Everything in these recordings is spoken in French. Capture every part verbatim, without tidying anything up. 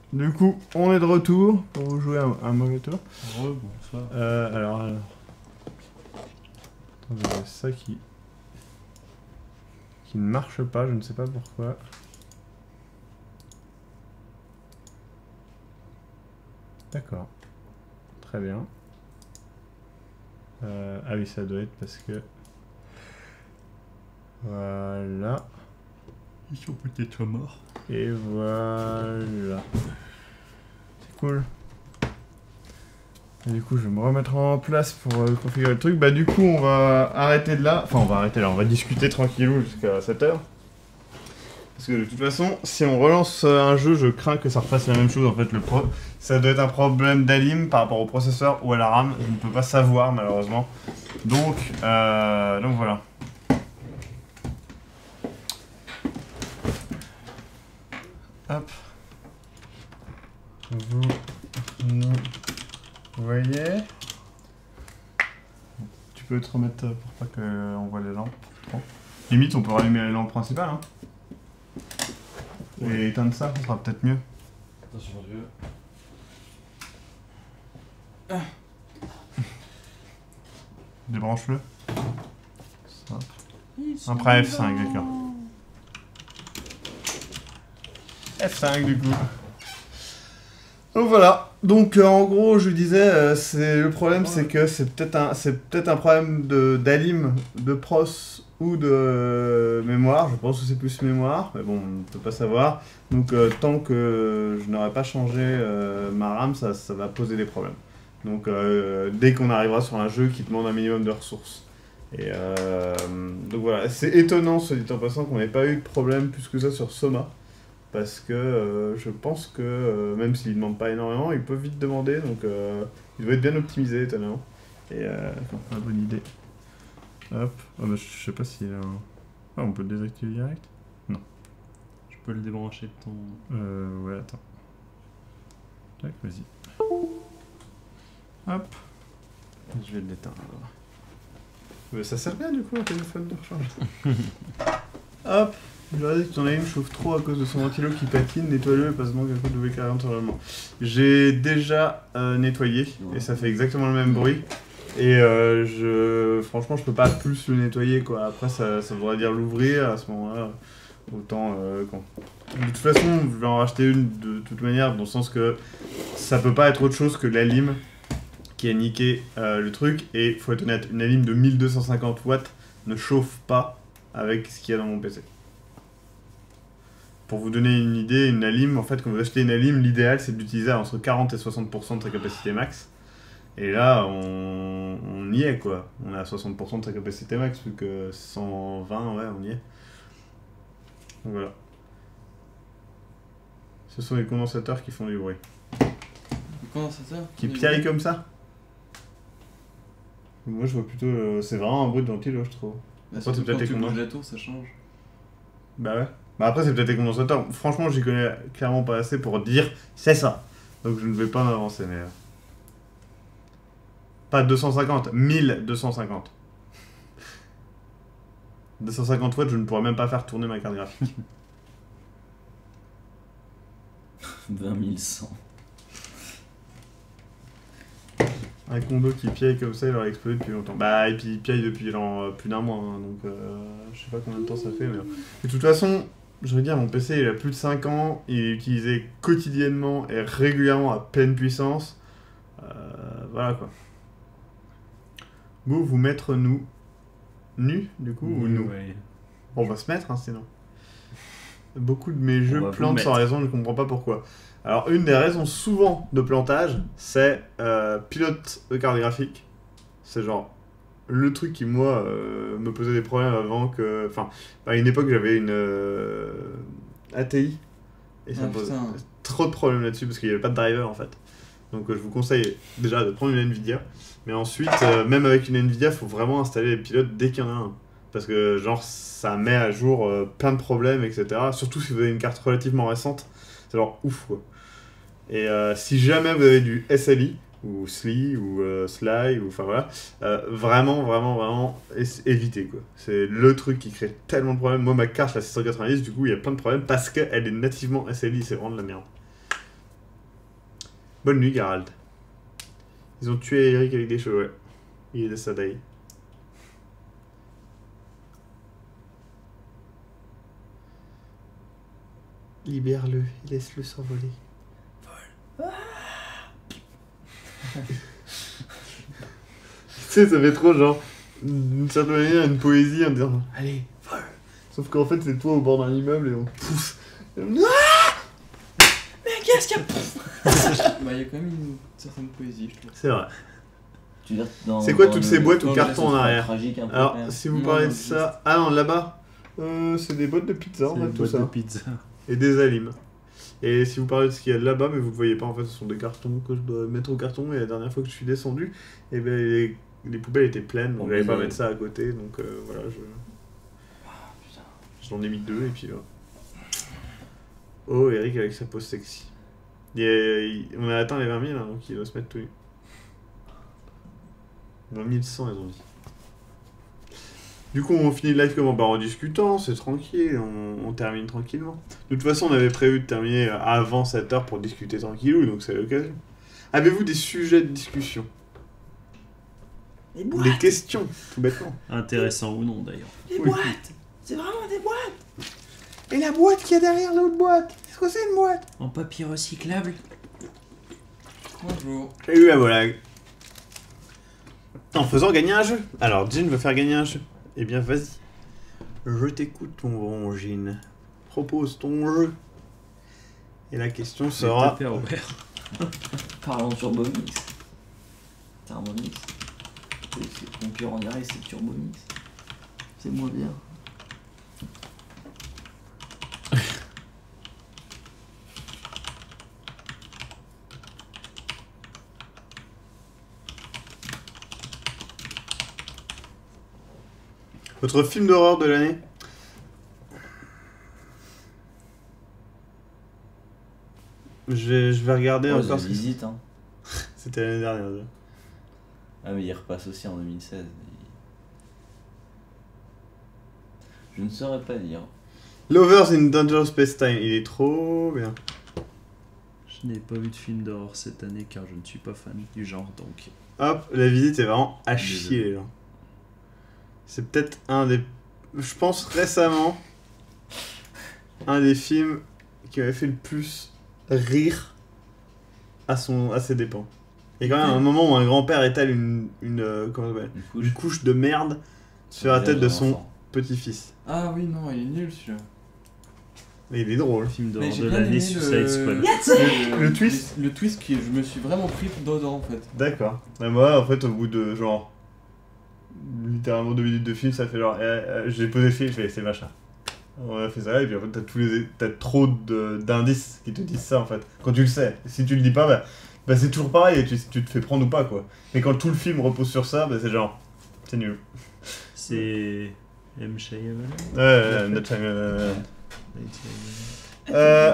Du coup, on est de retour pour jouer un, un mauvais tour. Re, bonsoir. Euh, alors, alors. Attends, ça qui... qui ne marche pas, je ne sais pas pourquoi. D'accord. Très bien. Euh, ah oui, ça doit être parce que... Voilà. Ils sont peut-être morts. Et voilà. C'est cool. Et du coup, je vais me remettre en place pour euh, configurer le truc. Bah du coup, on va arrêter de là. Enfin, on va arrêter là. On va discuter tranquillou jusqu'à sept heures. Parce que de toute façon, si on relance un jeu, je crains que ça refasse la même chose. En fait, le pro... ça doit être un problème d'alim par rapport au processeur ou à la RAM. Je ne peux pas savoir, malheureusement. Donc, euh... donc voilà. Hop. Vous nous voyez. Tu peux te remettre pour pas qu'on voit les lampes trop. Limite, on peut rallumer les lampes principales. Hein. Et éteindre ça, ça sera peut-être mieux. Attention Dieu. Ah. Débranche-le. Après F cinq, d'accord. F cinq du coup. Donc voilà. Donc euh, en gros, je disais, euh, c'est le problème, c'est que c'est peut-être un, c'est peut-être un problème de d'alim, de pros ou de euh, mémoire. Je pense que c'est plus mémoire, mais bon, on ne peut pas savoir. Donc euh, tant que je n'aurai pas changé euh, ma RAM, ça, ça va poser des problèmes. Donc euh, dès qu'on arrivera sur un jeu qui demande un minimum de ressources. Et euh, donc voilà, c'est étonnant, ce dit en passant, qu'on n'ait pas eu de problème plus que ça sur Soma. Parce que euh, je pense que, euh, même s'il ne demande pas énormément, il peut vite demander, donc euh, il doit être bien optimisé, étonnamment. Et euh, attends, une bonne idée. Hop, oh, bah, je sais pas s'il a un... Ah, on peut le désactiver direct? Non. Je peux le débrancher de ton... Euh, ouais, attends. Tac, vas-y. Hop. Je vais l'éteindre. Mais ça sert bien du coup un téléphone de recharge. Hop. Je leur ai dit que ton aim chauffe trop à cause de son ventilo qui patine, nettoie-le et passe donc à cause de W quarante sur l'allemand. J'ai déjà euh, nettoyé et ça fait exactement le même bruit. Et euh, je, franchement, je peux pas plus le nettoyer quoi. Après, ça, ça voudrait dire l'ouvrir à ce moment-là. Autant euh, quand. De toute façon, je vais en racheter une de toute manière, dans le sens que ça peut pas être autre chose que la lime qui a niqué euh, le truc. Et faut être honnête, une lime de mille deux cent cinquante watts ne chauffe pas avec ce qu'il y a dans mon P C. Pour vous donner une idée, une alim, en fait, quand vous achetez une alim, l'idéal c'est d'utiliser entre quarante et soixante pour cent de sa capacité max. Et là, on, on y est quoi. On est à soixante pour cent de sa capacité max, vu que cent vingt, ouais, on y est. Donc voilà. Ce sont les condensateurs qui font du bruit. Les condensateurs Qui piaillent comme ça. Moi je vois plutôt... Euh, c'est vraiment un bruit de ventilo, je trouve. Bah, Après, c'est surtout peut-être quand les tu bouges condens- la tour, ça change. Bah ouais. Bah après c'est peut-être les condensateurs. Franchement j'y connais clairement pas assez pour dire c'est ça. Donc je ne vais pas m'avancer mais... euh, Pas deux cent cinquante, mille deux cent cinquante. deux cent cinquante watts, je ne pourrais même pas faire tourner ma carte graphique. vingt mille cent. Un condo qui piaille comme ça, il aurait explosé depuis longtemps. Bah, et puis il piaille depuis genre euh, plus d'un mois, hein, donc euh, je sais pas combien de temps ça fait. Mais... Et de toute façon, je veux dire, mon P C il a plus de cinq ans, il est utilisé quotidiennement et régulièrement à pleine puissance. Euh, voilà quoi. Go, vous mettre nous. Nus, du coup, ou nous Ouais. Bon, on va se mettre, hein, sinon. Beaucoup de mes jeux va vous plantent sans mettre. raison, je ne comprends pas pourquoi. Alors, une des raisons souvent de plantage, c'est euh, pilote de carte graphique. C'est genre le truc qui, moi, euh, me posait des problèmes avant que... Enfin, à une époque, j'avais une euh, A T I. Et ça Ah, me posait putain. trop de problèmes là-dessus, parce qu'il n'y avait pas de driver, en fait. Donc, euh, je vous conseille déjà de prendre une Nvidia. Mais ensuite, euh, même avec une Nvidia, il faut vraiment installer les pilotes dès qu'il y en a un. Parce que, genre, ça met à jour euh, plein de problèmes, et cetera. Surtout si vous avez une carte relativement récente. C'est genre ouf, quoi. Et euh, si jamais vous avez du S L I, ou S L I, ou euh, S L I, ou enfin voilà, euh, vraiment, vraiment, vraiment, é- évitez, quoi. C'est le truc qui crée tellement de problèmes. Moi, ma carte, la six cent quatre-vingt-dix, du coup, il y a plein de problèmes parce qu'elle est nativement S L I. C'est vraiment de la merde. Bonne nuit, Geralt. Ils ont tué Eric avec des cheveux, ouais. Il est de sa taille. Libère-le, laisse-le s'envoler. Tu sais, ça fait trop genre, d'une certaine manière, une poésie en disant allez, vole. Sauf qu'en fait, c'est toi au bord d'un immeuble et on te pousse. Et on... Ah mais qu'est-ce qu'il y a? Bah, il y a quand même une certaine poésie, je trouve. C'est vrai. Tu veux dire, dans- C'est quoi dans toutes le- ces boîtes dans ou le cartons geste en arrière? tragique un peu, Alors, quand même. si vous Non, parlez de non, ça... Ah non, là-bas, euh, c'est des boîtes de pizza, en C'est fait, une tout boîte ça. de pizza. Et des alimes. Et si vous parlez de ce qu'il y a là-bas, mais vous le voyez pas, en fait, ce sont des cartons que je dois mettre au carton. Et la dernière fois que je suis descendu, et ben, les, les poubelles étaient pleines, donc Oh, j'allais pas désolé. mettre ça à côté. Donc euh, voilà, je... Ah, putain. J'en ai mis deux, et puis voilà. Oh, Eric avec sa pose sexy. Il est- il- On a atteint les vingt mille, hein, donc il doit se mettre tout nu. vingt mille cent, ils ont dit. Du coup, on finit le live comment? Bah, en discutant, c'est tranquille, on, on termine tranquillement. De toute façon, on avait prévu de terminer avant sept heures pour discuter tranquillou, donc c'est l'occasion. Avez-vous des sujets de discussion? Des Des boîtes, questions, tout bêtement. Intéressant ou non d'ailleurs. des Oui. boîtes. C'est vraiment des boîtes. Et la boîte qu'il y a derrière l'autre boîte? Qu'est-ce que c'est une boîte? En papier recyclable. Bonjour. J'ai eu la blague. En faisant gagner un jeu. Alors, Jean veut faire gagner un jeu. Eh bien, vas-y. Je t'écoute, ton bon Jean. Propose ton jeu. Et la question sera... Père Robert. Parlons Turbomix. Thermomix. C'est- c'est concurrent direct, c'est Turbomix. C'est moins bien. Votre film d'horreur de l'année? Je vais, je vais regarder Ouais, encore The ce que Visite, hein. c'était l'année dernière. déjà. Ah, mais il repasse aussi en deux mille seize. Je ne saurais pas dire. Lovers in Dangerous Space Time, il est trop bien. Je n'ai pas vu de film d'horreur cette année car je ne suis pas fan du genre donc. Hop, la visite est vraiment à Désolé. chier, les gens. C'est peut-être un des... Je pense récemment, un des films qui m'avait fait le plus rire à, son... à ses dépens. Il y a quand même un moment où un grand-père étale une, une, euh, comment ça s'appelle Une couche. une couche de merde sur la tête de son petit-fils. Ah oui, non, il est nul celui-là. Mais il est drôle. Film Mais d'horreur j'ai de bien l'année aimé Suicide le... Squad. le... Le twist Le twist qui je me suis vraiment pris dedans en fait. D'accord. Mais moi, en fait, au bout de genre... littéralement deux minutes de film, ça fait genre... eh, eh, j'ai posé le film, je fais c'est machin. On a fait ça, et puis en fait, t'as tous les... t'as trop de- d'indices qui te disent ça, en fait. Quand tu le sais. Si tu le dis pas, bah, bah c'est toujours pareil, et tu, tu te fais prendre ou pas, quoi. Mais quand tout le film repose sur ça, bah c'est genre... c'est nul. C'est M. Shyamalan. Ouais, ouais, ouais, euh, Euh,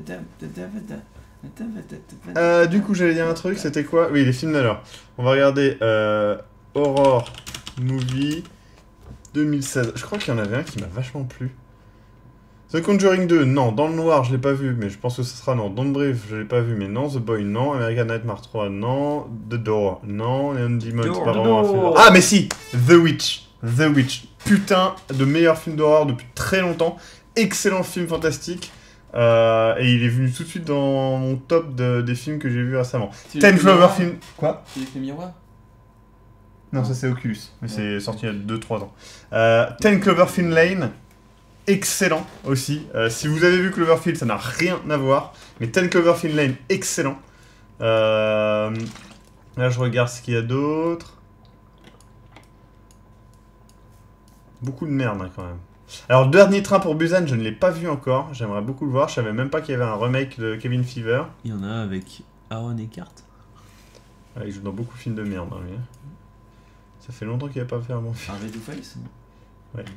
Euh, du coup, j'allais dire un truc, c'était quoi? Oui, les films d'alors. On va regarder euh, Horror Movie deux mille seize. Je crois qu'il y en avait un qui m'a vachement plu. The Conjuring deux, non. Dans le noir, je l'ai pas vu, mais je pense que ce sera non. Don't Breathe, je l'ai pas vu, mais non. The Boy, non. American Nightmare trois, non. The Door, non. Neon Demon, c'est Door, pas The vraiment un film Door. d'horreur. Ah, mais si! The Witch. The Witch. Putain de meilleur film d'horreur depuis très longtemps. Excellent film fantastique. Euh, et il est venu tout de suite dans mon top de- des films que j'ai vus récemment. C'est Ten le Cloverfield. Quoi? C'est avec les miroirs. Non, ça c'est Oculus. Mais c'est sorti il y a deux trois ans. Euh, Ten Cloverfield Lane. Excellent aussi. Euh, si vous avez vu Cloverfield, ça n'a rien à voir. Mais Ten Cloverfield Lane, excellent. Euh, là, je regarde ce qu'il y a d'autre. Beaucoup de merde hein, quand même. Alors, Dernier train pour Busan, je ne l'ai pas vu encore. J'aimerais beaucoup le voir. Je savais même pas qu'il y avait un remake de Kevin Fever. Il y en a avec Aaron Eckhart. Ah, il joue dans beaucoup de films de merde. Hein, lui. Ça fait longtemps qu'il n'a pas fait un bon film. Harvey Two-Face. Ouais.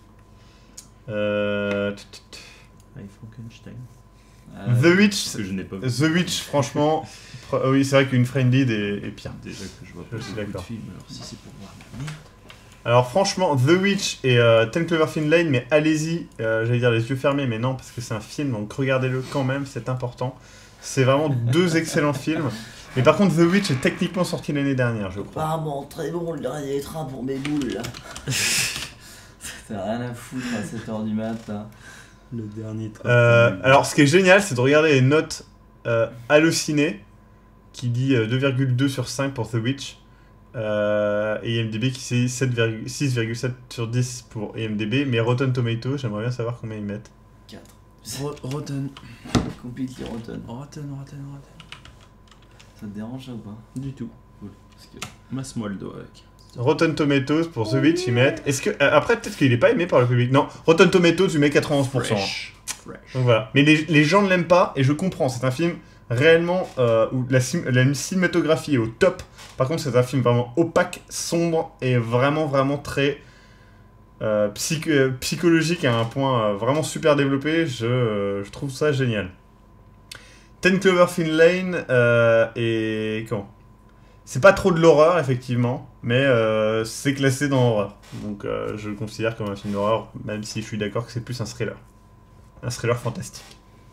Euh... tut, tut, tut. Avec Frankenstein. Euh, The Witch, Que je n'ai pas vu. The Witch, franchement, pr- oui, c'est vrai qu'une Friendly est, est pire. Déjà que je vois Je pas suis beaucoup de d'accord. films, alors si c'est pour voir la merde. Alors franchement, The Witch et euh, Ten Cloverfield Lane, mais allez-y, euh, j'allais dire les yeux fermés, mais non, parce que c'est un film, donc regardez-le quand même, c'est important. C'est vraiment deux excellents films. Mais par contre, The Witch est techniquement sorti l'année dernière, je crois. Apparemment, très bon le dernier train pour mes boules là. T'as rien à foutre à sept heures du mat, là. Le dernier train. Euh, alors, ce qui est génial, c'est de regarder les notes euh, Allociné, qui dit euh, deux virgule deux sur cinq pour The Witch, euh, et I M D B qui dit six virgule sept sur dix pour I M D B, mais Rotten Tomatoes, j'aimerais bien savoir combien ils mettent. quatre. Ro- Rotten. Compliqué, Rotten. Rotten, Rotten, Rotten. Ça te dérange ça ou pas? Du tout. Cool. Parce que... Masse-moi le doigt avec. Rotten Tomatoes pour The Witch, ils mettent. Est-ce que. euh, après, peut-être qu'il est pas aimé par le public. Non, Rotten Tomatoes, tu mets quatre-vingt-onze pour cent. Fresh. Fresh. Donc voilà. Mais les, les gens ne l'aiment pas, et je comprends. C'est un film réellement euh, où la, sim- la cinématographie est au top. Par contre, c'est un film vraiment opaque, sombre, et vraiment, vraiment très euh, psych- euh, psychologique à un point euh, vraiment super développé. Je, euh, je trouve ça génial. ten Cloverfield Lane euh, et comment c'est pas trop de l'horreur, effectivement, mais euh, c'est classé dans l'horreur. Donc euh, je le considère comme un film d'horreur, même si je suis d'accord que c'est plus un thriller. Un thriller fantastique.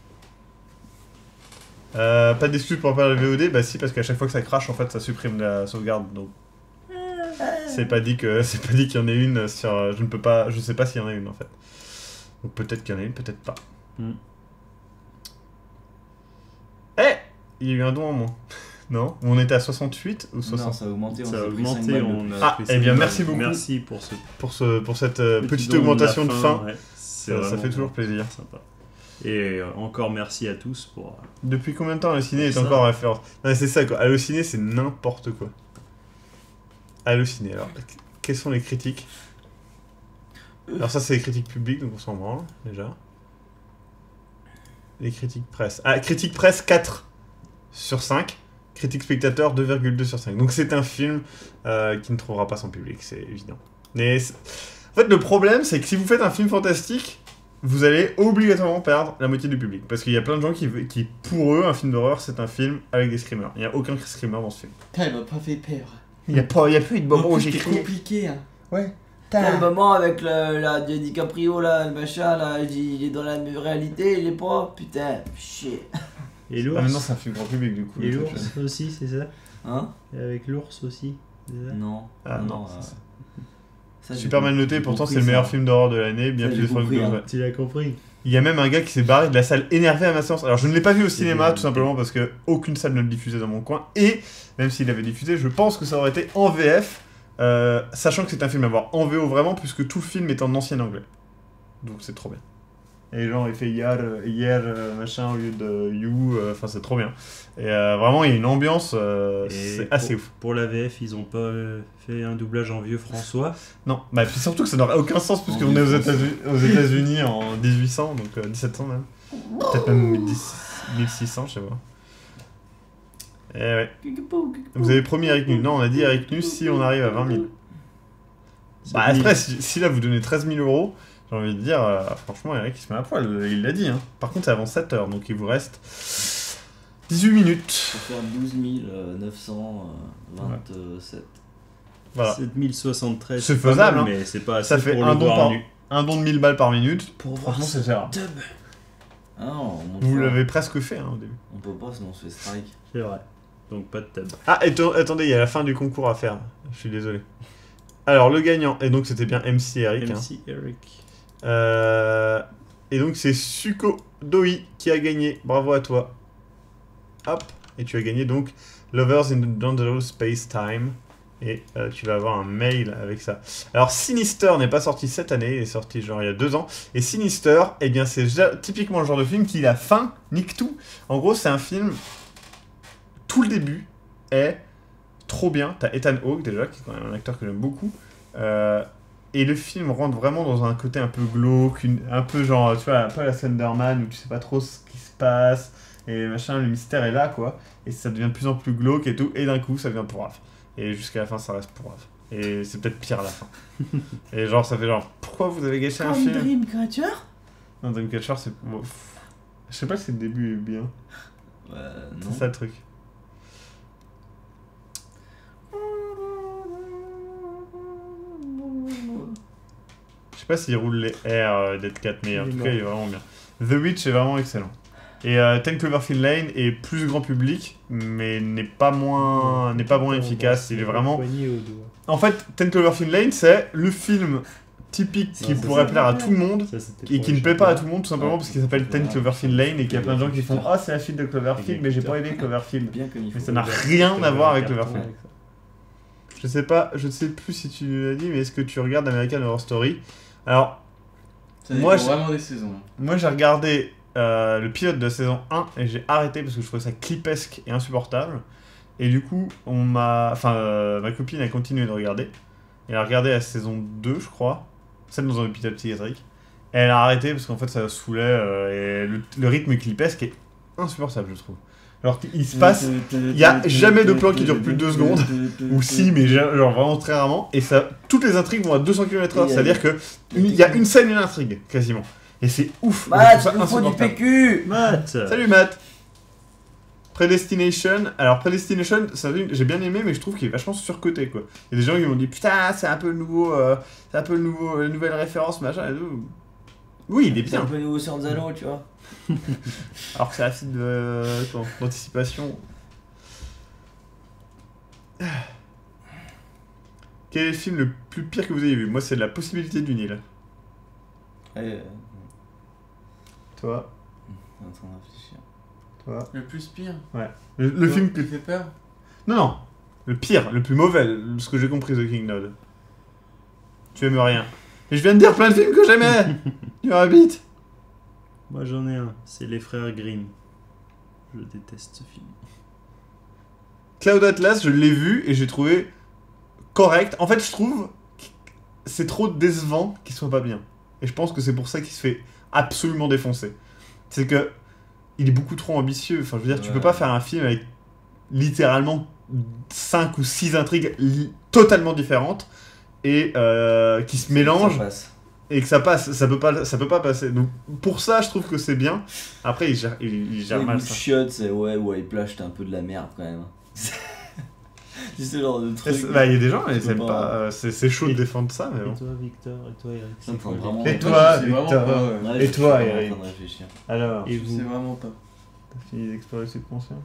Euh, pas d'excuse pour faire le V O D, bah si, parce qu'à chaque fois que ça crache, en fait, ça supprime la sauvegarde. Donc c'est pas dit que c'est pas dit qu'il y en ait une sur. Je ne peux pas, je sais pas s'il y en a une en fait. Donc peut-être qu'il y en a une, peut-être pas. Mm. Eh, il y a eu un don en moins. Non, on était à soixante-huit ou soixante Non, ça a augmenté, on Ça a s'est pris cinq augmenté, balles de on plus. a Ah, pris eh cinq bien, balles. merci beaucoup. Merci pour ce pour ce pour cette euh, petit petite don augmentation de la fin. ouais. C'est Ça, ça vraiment fait toujours plaisir. sympa. Et euh, encore merci à tous pour. euh, Depuis combien de temps Allociné est Ça. encore en référence? Non, mais c'est ça quoi. Allociné, c'est n'importe quoi. Allociné. Alors, qu- quelles sont les critiques? Alors ça, c'est les critiques publiques, donc on s'en branle déjà. Les critiques presse. Ah, critique presse quatre sur cinq. Critique spectateur deux virgule deux sur cinq. Donc c'est un film euh, qui ne trouvera pas son public, c'est évident. Mais c'est- en fait, le problème, c'est que si vous faites un film fantastique, vous allez obligatoirement perdre la moitié du public. Parce qu'il y a plein de gens qui, qui pour eux, un film d'horreur, c'est un film avec des screamers. Il n'y a aucun screamer dans ce film. Putain, il m'a pas fait peur. Il n'y a, pas- il y a plus de moments où j'ai C'est crié. compliqué, hein. Ouais. T'as le moment avec le, la de DiCaprio là, le machin là, il il est dans la réalité, il est pas. Putain, chier. Et Ah, l'ours. mais non, c'est un film grand public du coup. Et le truc, l'ours aussi, c'est ça. Hein? Et avec l'ours aussi. c'est ça Non. Ah, non, euh, c'est ça. ça, j'ai Super mal compris- noté, j'ai pourtant compris c'est le meilleur ça. film d'horreur de l'année, bien Ça, plus j'ai de fois que compris, hein. ouais. Tu l'as compris. Il y a même un gars qui s'est barré de la salle énervé à ma séance. Alors je ne l'ai pas vu au cinéma bien tout simplement parce que aucune salle ne le diffusait dans mon coin. Et même s'il avait diffusé, je pense que ça aurait été en V F, euh, sachant que c'est un film à voir en V O vraiment, puisque tout le film est en ancien anglais. Donc c'est trop bien. Et genre il fait hier, euh, hier euh, machin au lieu de you, euh, enfin c'est trop bien. Et euh, vraiment il y a une ambiance, euh, Et c'est pour- assez ouf. Pour la V F, ils ont pas euh, fait un doublage en vieux François. Non, bah puis surtout que ça n'aurait aucun sens puisqu'on En est aux France. États-Unis aux États-Unis en dix-huit cents, donc euh, dix-sept cents même. Peut-être même dix mille six cents, je sais pas. Eh ouais. Vous avez promis Eric Nus. Non, on a dit Eric Nus si on arrive à vingt mille. Bah après, si, si là vous donnez treize mille euros, j'ai envie de dire, euh, franchement, Eric il se met à poil, il l'a dit. Hein. Par contre, c'est avant sept heures, donc il vous reste dix-huit minutes. Pour faire douze mille neuf cent vingt-sept. Voilà. sept mille soixante-treize. C'est pas faisable, mal, hein. mais c'est pas assez Ça fait pour un le don voir par- nu. Un don de mille balles par minute. Pour voir Franchement, ce c'est cher. tub. Ah non, on monte Vous pas. l'avez presque fait hein, au début. On peut pas, sinon on se fait strike. C'est vrai. Donc pas de tab. Ah, et to- attendez, il y a la fin du concours à faire. Je suis désolé. Alors, le gagnant, et donc c'était bien M C Eric. hein. M C Eric. Euh, et donc c'est Suko Doi qui a gagné. Bravo à toi. Hop. Et tu as gagné donc Lovers in the Dangerous Space Time. Et euh, tu vas avoir un mail avec ça. Alors Sinister n'est pas sorti cette année, il est sorti genre il y a deux ans. Et Sinister, eh bien c'est ja- typiquement le genre de film qui la fin nique tout. En gros c'est un film, tout le début est trop bien. T'as Ethan Hawke déjà, qui est quand même un acteur que j'aime beaucoup. Euh, et le film rentre vraiment dans un côté un peu glauque, une- un peu genre, tu vois, un peu à la Slenderman où tu sais pas trop ce qui se passe. Et machin, le mystère est là quoi. Et ça devient de plus en plus glauque et tout. Et d'un coup ça devient pourrave. Et jusqu'à la fin, ça reste pourrave. Et c'est peut-être pire à la fin. Et genre, ça fait genre, pourquoi vous avez gâché un Comme film Dreamcatcher. Non, Dreamcatcher, c'est. bon, pff. Je sais pas si le début est bien. Ouais, non. C'est ça le truc. Je sais pas s'il roule les R euh, Dead Cat, mais en Il est tout mort. cas, il est vraiment bien. The Witch est vraiment excellent. Et euh, ten Cloverfield Lane est plus grand public, mais n'est pas moins, n'est pas moins efficace. Il est vraiment. Poigné au doigt. En fait, ten Cloverfield Lane, c'est le film typique qui Non, ça, pourrait c'est plaire à vrai. tout le monde Ça, c'était et pour qui les ne plaît pas à championnats. tout le monde tout simplement Ouais. parce qu'il s'appelle ten Ouais. Cloverfield Lane et qu'il y a plein de gens qui font ah c'est la suite de Cloverfield mais j'ai pas aimé Cloverfield. Bien comme il Mais faut. ça n'a rien à voir avec Carton Cloverfield. avec ça. Je sais pas, je ne sais plus si tu l'as dit, mais est-ce que tu regardes American Horror Story? Alors, Ça Moi, dépend je- vraiment des saisons. moi j'ai regardé euh, le pilote de la saison un et j'ai arrêté parce que je trouvais ça clipesque et insupportable. Et du coup, on m'a. Enfin, euh, ma copine a continué de regarder. Elle a regardé la saison deux, je crois, celle dans un hôpital psychiatrique. Et elle a arrêté parce qu'en fait ça saoulait euh, et le, le rythme clipesque est insupportable, je trouve. Alors qu'il se passe. Il y a jamais de plan qui dure plus de deux secondes. Ou si, mais genre genre vraiment très rarement. Et ça, toutes les intrigues vont à deux cents kilomètres heure. Et, euh, C'est-à-dire que il y a une scène, une intrigue, quasiment. Et c'est ouf. Matt, je trouve il nous ça faut du insupportable. P Q. Matt. Salut Matt. Predestination. Alors Predestination, ça, j'ai bien aimé, mais je trouve qu'il est vachement surcoté quoi. Il y a des gens qui m'ont dit putain, c'est un peu le nouveau, euh, c'est un peu le nouveau, la nouvelle référence machin et tout. Oui, il est C'est un bien. peu nouveau sur Zalo, tu vois. Alors que c'est un film de euh, comment, d'anticipation. Quel est le film le plus pire que vous ayez vu? Moi, c'est La Possibilité du Nil. Ouais, euh, Toi, on est en train de réfléchir. toi. Le plus pire. Le, le film que qui fait peur. non non, le pire, le plus mauvais, le- ce que j'ai compris The King Node. Tu aimes rien. Et je viens de dire plein de films que j'aimais. Tu habites. Moi j'en ai un, c'est Les Frères Grimm. Je déteste ce film. Cloud Atlas, je l'ai vu et j'ai trouvé correct. En fait, je trouve que c'est trop décevant qu'il soit pas bien. Et je pense que c'est pour ça qu'il se fait absolument défoncer. C'est que il est beaucoup trop ambitieux. Enfin, je veux dire, tu Ouais. peux pas faire un film avec littéralement cinq ou six intrigues li- totalement différentes et euh, qui se mélangent Ça passe. et que ça passe. Ça peut pas, ça peut pas passer. Donc pour ça, je trouve que c'est bien. Après, il gère, il, il gère Les mal goûts de ça. chiottes, c'est ouais, ouais, plage, t'es un peu de la merde quand même. C'est ce genre de Et truc. c'est- Bah, il y a des gens, Tu ils peux aiment pas- pas. euh, C'est c'est chaud de Et- défendre ça, mais Et bon. toi Victor, et toi Eric, Ça me c'est quoi fait les- vraiment- Et Moi, toi, je sais vraiment Victor pas, ouais. Ouais, Et je suis toi, vraiment Eric en train de réfléchir. Alors, Et Je sais vous vraiment pas. t'as fini d'explorer le subconscient?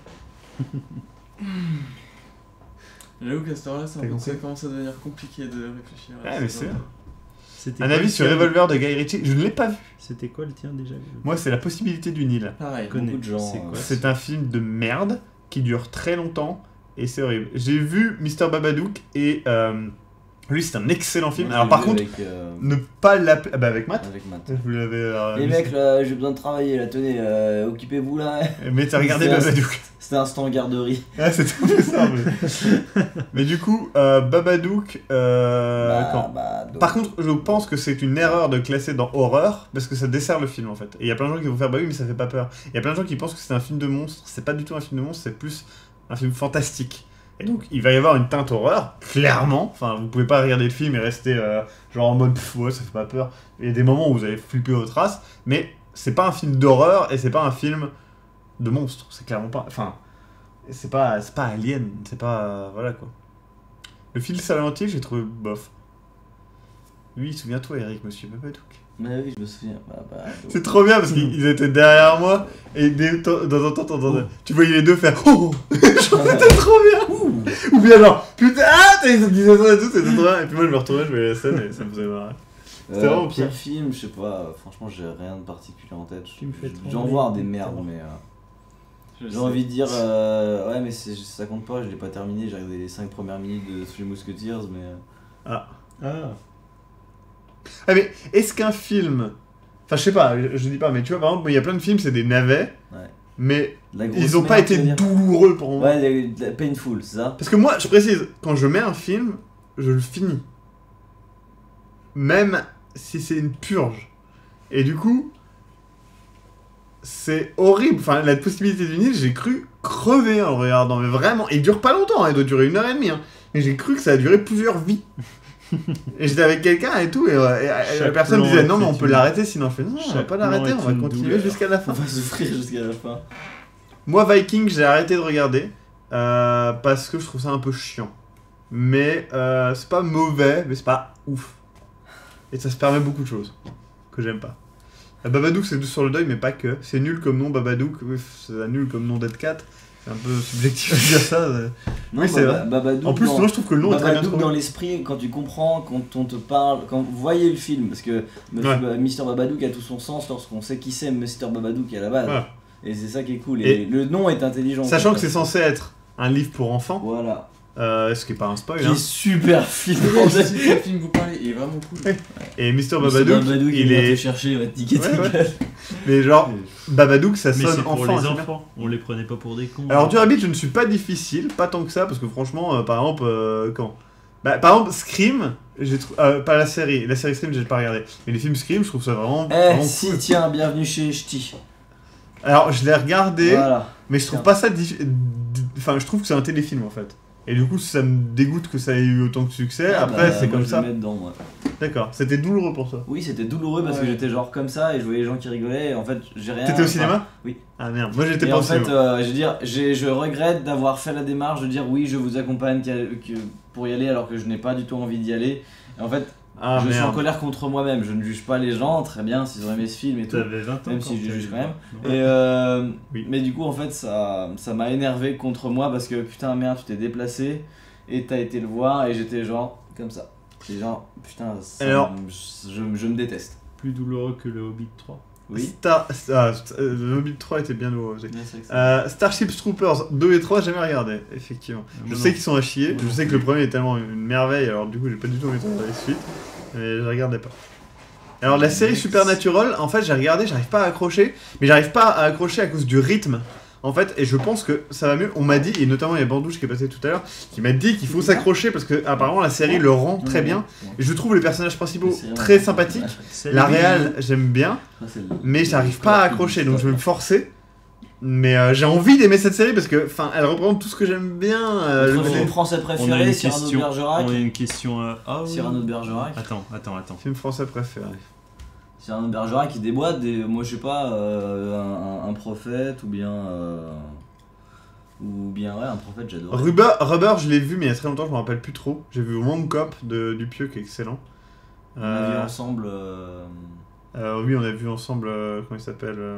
J'avoue qu'à cette heure-là, ça, T'as compris ça commence à devenir compliqué de réfléchir. à Ouais, ça. mais c'est bien. C'était Un quoi avis le sur tien Revolver de Guy Ritchie, je ne l'ai pas vu. C'était quoi le tien déjà? Moi, c'est La Possibilité du Nil. Pareil. Je connais. Beaucoup de gens, C'est euh, quoi? C'est un film de merde qui dure très longtemps et c'est horrible. J'ai vu Mister Babadook et euh, lui, c'est un excellent film. Moi, je Alors, l'ai par vu contre, avec, euh, ne pas l'appeler. Ah bah, avec Matt avec Matt. Vous l'avez. euh, Les vu, mecs, là, j'ai besoin de travailler, là, tenez, euh, occupez-vous là. Mais t'as regardé C'est un- Babadook. C'était un stand garderie. Ah, c'est tout ça. Mais, mais du coup, euh, Babadook. euh, Bah, quand bah, donc- Par contre, je pense que c'est une erreur de classer dans horreur parce que ça dessert le film en fait. Et il y a plein de gens qui vont faire bah oui, mais ça fait pas peur. Il y a plein de gens qui pensent que c'est un film de monstre. C'est pas du tout un film de monstre, c'est plus un film fantastique. Et donc, il va y avoir une teinte horreur, clairement. Enfin, vous pouvez pas regarder le film et rester euh, genre en mode pff, ouais, ça fait pas peur. Il y a des moments où vous allez flipper votre race, mais c'est pas un film d'horreur et c'est pas un film de monstre. C'est clairement pas. Enfin, c'est pas, c'est pas Alien, c'est pas. euh, voilà quoi. Le film Silent Hill, j'ai trouvé bof. Oui, souviens-toi, Eric, monsieur Babadook. Mais oui, je me souviens. Bah, bah, donc- C'est trop bien parce qu'ils étaient derrière moi et des temps dans un temps, t'entendais- tu voyais les deux faire oh je trouvais c'était trop bien. Ou bien genre putain, ah, ils disaient ça et tout, c'était trop bien. Et puis moi je me retournais, je voyais la scène et ça me faisait marrer. C'était Euh, vraiment pire cool. film, je sais pas, franchement j'ai rien de particulier en tête. Qui me fait Je- trembler, J'en vois des Victor. merdes, mais euh, Je j'ai sais. envie de dire, euh, ouais, mais c'est- ça compte pas, je l'ai pas terminé, j'ai regardé les cinq premières minutes de Three Musketeers, mais euh, Ah. Ah mais est-ce qu'un film, enfin je sais pas, je, je dis pas, mais tu vois par exemple il y a plein de films c'est des navets, ouais. mais De la grosse ils ont pas merde, tu été veux dire. douloureux pour moi. Ouais, de la- de la painful, c'est ça? Parce que moi, je précise, quand je mets un film, je le finis. Même si c'est une purge. Et du coup, c'est horrible. Enfin, la possibilité du Nil, j'ai cru crever en le regardant. Mais vraiment, il dure pas longtemps, hein, il doit durer une heure et demie. Hein. Mais j'ai cru que ça a duré plusieurs vies. Et j'étais avec quelqu'un et tout, et, ouais, et, et la Chaque personne plan disait non, mais est on peut une- l'arrêter sinon. Je fais non, on va Chaque pas plan l'arrêter, est on va une continuer douleur. jusqu'à la fin. On va souffrir jusqu'à la fin. Moi, Viking, j'ai arrêté de regarder euh, parce que je trouve ça un peu chiant. Mais euh, c'est pas mauvais, mais c'est pas ouf. Et ça se permet beaucoup de choses que j'aime pas. Ah, Babadook, c'est sur le deuil, mais pas que. C'est nul comme nom, Babadook. Oui, c'est nul comme nom Dead Cat. C'est un peu subjectif de dire ça. Non, Oui, c'est Baba- vrai. Babadook, En plus, dans- moi, je trouve que le nom est très bien Babadook trouvé. dans l'esprit, quand tu comprends, quand on te parle, quand vous voyez le film, parce que Monsieur Ouais. Ba- Mister Babadook a tout son sens lorsqu'on sait qui c'est Mister Babadook à la base. Voilà. Et c'est ça qui est cool. Et- Et, le nom est intelligent. Sachant quoi. que c'est censé être un livre pour enfants, Voilà. euh, ce qui est pas un spoil. Qui Hein. est super flippant. Je sais quel film vous parlez, il est vraiment cool. Ouais. Et Mister Mister Babadook, Babadook, il va te est. chercher, il va te niquer ta Ouais, ouais. gueule. Mais genre, Babadook, ça Mais sonne c'est pour enfant. les c'est bien. enfants. On les prenait pas pour des cons. Alors, du Rabbit, je ne suis pas difficile, pas tant que ça, parce que franchement, euh, par exemple, euh, quand. Bah, par exemple, Scream, j'ai trou- euh, pas la série, la série Scream, j'ai pas regardé. Mais les films Scream, je trouve ça vraiment. Eh, vraiment si, cool. tiens, bienvenue chez Ch'ti. Alors, je l'ai regardé, Voilà. mais je trouve Tiens. pas ça. dif- d- Enfin, je trouve que c'est un téléfilm en fait. Et du coup, ça me dégoûte que ça ait eu autant de succès. Ah, Après, bah, c'est moi, comme je ça. le mets dedans, moi. D'accord, c'était douloureux pour toi. Oui, c'était douloureux parce que Ouais. j'étais genre comme ça et je voyais les gens qui rigolaient et en fait, j'ai rien. T'étais au enfin, cinéma? oui. Ah merde, moi j'étais Et pas en au fait, cinéma. euh, je veux dire, j'ai- je regrette d'avoir fait la démarche de dire oui, je vous accompagne que- que- pour y aller alors que je n'ai pas du tout envie d'y aller. Et en fait, Ah je suis en merde. colère contre moi-même. Je ne juge pas les gens, très bien, s'ils ont aimé ce film et tout. T'avais vingt ans. Même quand si je t'as juge vu quand même. le- Non. Et euh, Oui. Mais du coup, en fait, ça ça m'a énervé contre moi parce que putain, merde, tu t'es déplacé et t'as été le voir et j'étais genre comme ça. C'est genre, putain, ça Alors- me- je, je me déteste. Plus douloureux que le Hobbit trois. Oui. Star... ah, euh, le Hobbit trois était bien douloureux aussi. Ouais, c'est vrai que c'est- Euh, Starship Troopers deux et trois, j'ai jamais regardé, effectivement. Je Moi sais non. qu'ils sont à chier, Moi je non sais que plus. le premier est tellement une merveille, alors du coup j'ai pas du tout envie de regarder la suite, mais je regardais pas. Alors la série Next. Supernatural, en fait j'ai regardé, j'arrive pas à accrocher, mais j'arrive pas à accrocher à cause du rythme. En fait, et je pense que ça va mieux. On m'a dit, et notamment il y a Bandouche qui est passé tout à l'heure, qui m'a dit qu'il faut s'accrocher parce que apparemment la série le rend très bien. Et je trouve les personnages principaux C'est très vraiment- sympathiques. Salut. La réal, j'aime bien, Ça, c'est le- mais j'arrive pas à accrocher, donc je vais me forcer. Mais euh, j'ai envie d'aimer cette série parce que, enfin, elle représente tout ce que j'aime bien. euh, le Votre côté- film français On a préféré, une Cyrano de question. Bergerac. On a une question. à- Ah oui. Cyrano de Bergerac. Attends, attends, attends. film français préféré. Cyrano de Bergerac qui déboîte des, moi je sais pas, euh, un, un- un prophète ou bien. euh, ou bien, ouais, un prophète, j'adore. Rubber, Rubber, je l'ai vu, mais il y a très longtemps, je me rappelle plus trop. J'ai vu Wrong Cop de Dupieux qui est excellent. On a vu Euh, ensemble. euh, euh, oui, on a vu ensemble, euh, comment il s'appelle euh,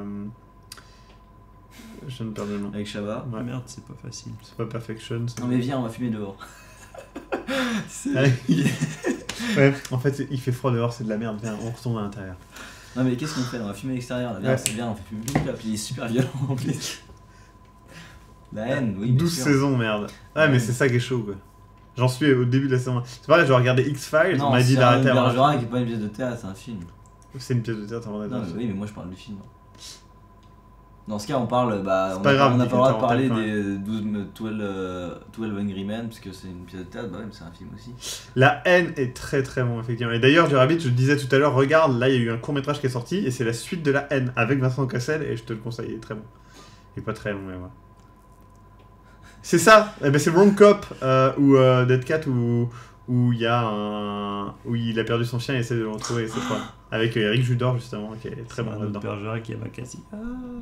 Je viens de perdre le nom. avec Chabat. Ouais. Merde, c'est pas facile. C'est pas Perfection. c'est- Non mais viens, on va fumer dehors. Ouais. Ouais, en fait, il fait froid dehors, c'est de la merde. Viens, on retourne à l'intérieur. Non mais qu'est-ce qu'on fait? On va fumer à l'extérieur là. Viens, Ouais. c'est bien, on fait fumer une clope. Il est super violent en plus. La haine, oui. bien douze sûr. saisons, merde. Ouais, mais c'est ça qui est chaud, quoi. J'en suis au début de la saison. C'est pareil, je regardais X-Files, on Non, m'a dit Cyrano de d'arrêter avant la Bergerac qui est pas une pièce de théâtre, c'est un film. fin. C'est une pièce de théâtre avant d'être Non un mais film. oui, mais moi je parle du film. Dans ce cas, on parle. Bah, C'est on pas a grave, on n'a dis pas le droit que de t'as parler en tête, des douze, douze, euh, douze Angry Men parce que c'est une pièce de théâtre, bah ouais, mais c'est un film aussi. La haine est très très bon, effectivement. Et d'ailleurs, du Rabbit, je le disais tout à l'heure, regarde, là il y a eu un court métrage qui est sorti et c'est la suite de La haine avec Vincent Cassel et je te le conseille, il est très bon. Il est pas très long, mais ouais. C'est ça, eh ben, c'est Wrong Cop euh, ou euh, Dead Cat où où il y a un où il a perdu son chien et essaie de le retrouver et c'est quoi avec euh, Eric Judor justement qui est très bon Cyrano de là-dedans. Bergerac et Abakassi. Ah.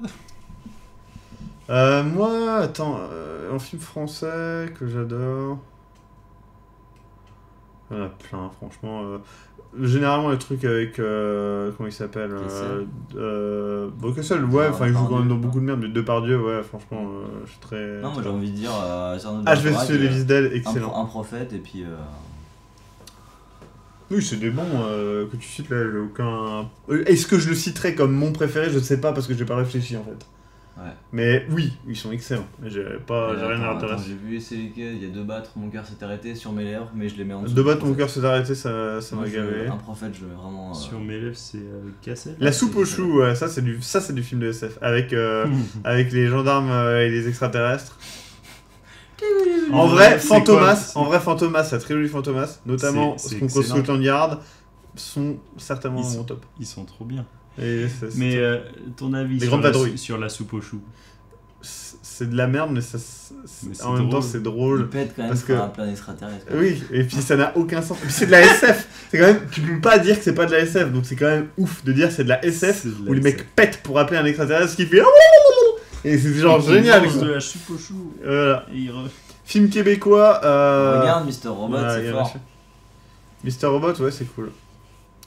Euh, moi, attends, euh, un film français que j'adore. Il y en a plein, franchement. euh, Généralement, les trucs avec. euh, comment il s'appelle euh, Kessel. euh, Bon, Kessel, ouais, Ah, enfin, il joue quand même dans Depardieu, beaucoup de merde, mais Depardieu, ouais, franchement, euh, je suis très. Non, moi j'ai envie de dire. Euh, Cyrano de Ah, je vais Bergerac, suivre les euh, Visdel, un, excellent. pro- un prophète et puis. Euh... Oui, c'est des bons euh, que tu cites là, j'ai aucun. Euh, Est-ce que je le citerai comme mon préféré? Je ne sais pas parce que j'ai pas réfléchi en fait. Ouais. Mais oui, ils sont excellents. J'ai pas, Et j'ai rien à attends, attends, intéresser. j'ai vu c'est lesquels. Il y a deux battre, mon cœur s'est arrêté sur mes lèvres, mais je les mets en dessous. De du battre mon prophète. cœur s'est arrêté, ça ça Moi, m'a je- gavé. Un prophète, je le mets vraiment. euh, Sur mes lèvres, c'est euh, Cassel. La soupe aux choux, ouais, ça c'est du, ça c'est du film de S F avec euh, avec les gendarmes euh, et les extraterrestres. En vrai, c'est Fantomas, quoi en vrai Fantomas, la trilogie Fantomas, notamment C'est- c'est Scone Cold excellent. Scotland Yard, sont certainement Ils dans sont- mon top. Ils sont trop bien. Et c'est- c'est- Mais euh, ton avis Les sur grandes la, vadrouilles. sur la soupe aux choux? c'est de la merde, mais ça, c'est- Mais c'est en même temps drôle. c'est Il drôle. pète quand même parce sur que- un plan extraterrestre. Oui, et puis ça n'a aucun sens. Et puis c'est de la S F. C'est quand même, tu peux pas dire que c'est pas de la S F, donc c'est quand même ouf de dire que c'est de la S F C'est de la où les S F. mecs pètent pour appeler un extraterrestre qui fait et c'est genre Ils génial. mangent quoi. de la soupe aux choux. Voilà. Et ils re- Film québécois. Euh... Regarde Mister Robot, ouais, c'est il y a fort. machin. Mister Robot, ouais, c'est cool.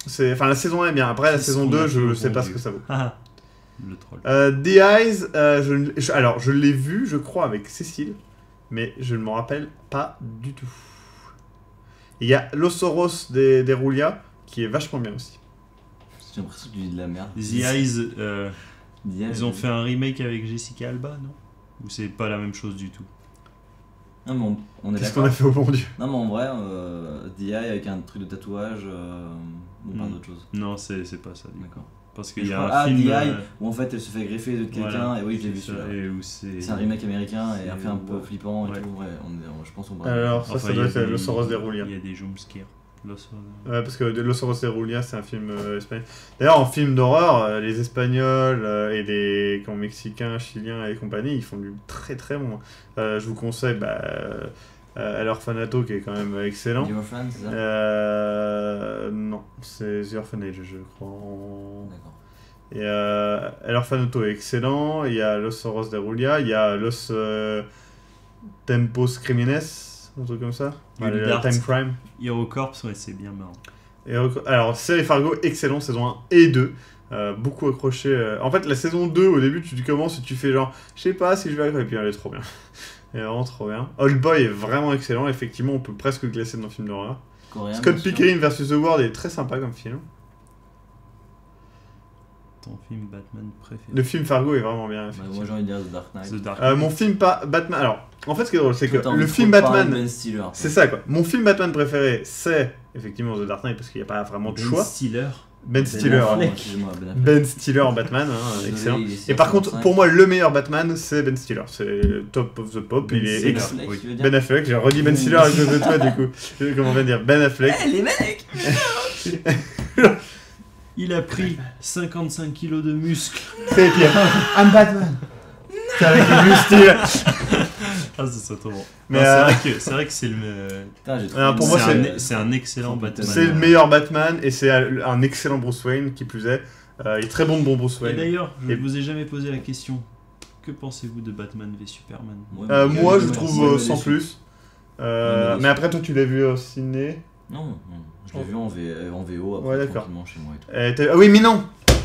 C'est, enfin, la saison un est bien. Après, la Qu'est-ce saison qu'on deux, a je fait au sais bon pas ce Dieu. que ça vaut. Ah, le troll. Euh, The Eyes, euh, je, ne- je- alors je l'ai vu, je crois, avec Cécile, mais je ne m'en rappelle pas du tout. Il y a Los Oros des, des Roulia, qui est vachement bien aussi. J'ai l'impression que tu dis de la merde. The Eyes, euh, Dia, ils ont fait un remake avec Jessica Alba, non? Ou c'est pas la même chose du tout? Non, mais on, on est Qu'est-ce qu'on d'accord. a fait au bon Dieu? Non, mais en vrai, euh, D I avec un truc de tatouage, euh, on parle Mm. d'autre chose. Non, c'est c'est pas ça. du coup. D'accord. Parce Je qu'il y a crois- un ah, film. D I, euh, où en fait elle se fait greffer de quelqu'un, voilà, et oui, je l'ai vu c'est celui-là. ça, et où c'est. C'est un remake américain et c'est- un fait un peu flippant et ouais. tout. Ouais, on est- je pense qu'on va. Alors, ça, Enfin, ça il y doit a être des- Los Oros des Roulia. Il y a des jumpscares. Los Oros. Ouais, parce que Los Oros des Roulia, c'est un film euh, espagnol. D'ailleurs, en film d'horreur, euh, les Espagnols euh, et les comment, Mexicains, Chiliens et compagnie, ils font du très très bon. Euh, je vous conseille bah, euh, euh, El Orfanato, qui est quand même excellent. The Orphan, c'est ça Euh, non, c'est The Orphanage, je crois. en- D'accord. Et euh, El Orfanato est excellent. Il y a Los Oros de Roulia. Il y a Los euh, Tempos Crimines, un truc comme ça. Il y a le Dark. Time Crime. Hero Corps, ouais, c'est bien marrant. Et, rec- alors, série Fargo, excellent, saison un et deux. Euh, beaucoup accroché. euh. En fait, la saison deux, au début, tu commences et tu fais genre, je sais pas si je vais aller. Et puis elle est trop bien. Elle est vraiment trop bien. Old Boy est vraiment excellent. Effectivement, on peut presque le classer dans le film d'horreur. Coréen, Scott bien sûr. Pilgrim versus The World est très sympa comme film. Ton film Batman préféré? Le film Fargo est vraiment bien. Bah, effectivement. moi j'ai envie de dire The Dark Knight. The Dark Euh, mon film pas Batman. Alors, en fait, ce qui est drôle, c'est que Toi, t'as envie le de film trop parler de Batman, Ben Stiller. toi. c'est ça quoi. Mon film Batman préféré, c'est effectivement The Dark Knight parce qu'il n'y a pas vraiment de Ben choix. Stiller. Ben Ben Stiller, Affleck, hein. excusez-moi, Ben Affleck. Ben Stiller en Batman, hein, Désolé, excellent. il est Et par contre, soixante-cinq. pour moi, le meilleur Batman, c'est Ben Stiller. C'est le top of the pop. Ben il est Stiller. ex- Affleck, oui. tu veux dire Ben Affleck. J'ai redit Ben Stiller à cause de toi du coup. Comment on va dire Ben Affleck. Eh, les mecs Il a pris cinquante-cinq kilos de muscles. C'est pire. I'm Batman. C'est avec les muscles. Ah, ça serait trop bon. Mais Non, c'est euh, vrai que c'est vrai que c'est le. Putain, j'ai Alors, trouvé pour une moi, c'est c'est- un, c'est un excellent Batman. c'est le meilleur Batman et c'est un excellent Bruce Wayne qui plus est. Euh, il est très bon de bon Bruce Et Wayne. d'ailleurs, je Et- ne vous ai jamais posé la question. Que pensez-vous de Batman v Superman? Ouais, Euh, mais moi, il y a je des trouve gens euh, qui sans sont plus. Euh, déçus. mais après, toi, tu l'as vu au ciné. Non, non, je l'ai vu en, v... en V O après Ouais, d'accord. tranquillement chez moi et tout. Euh, t'as- ah oui, mais non.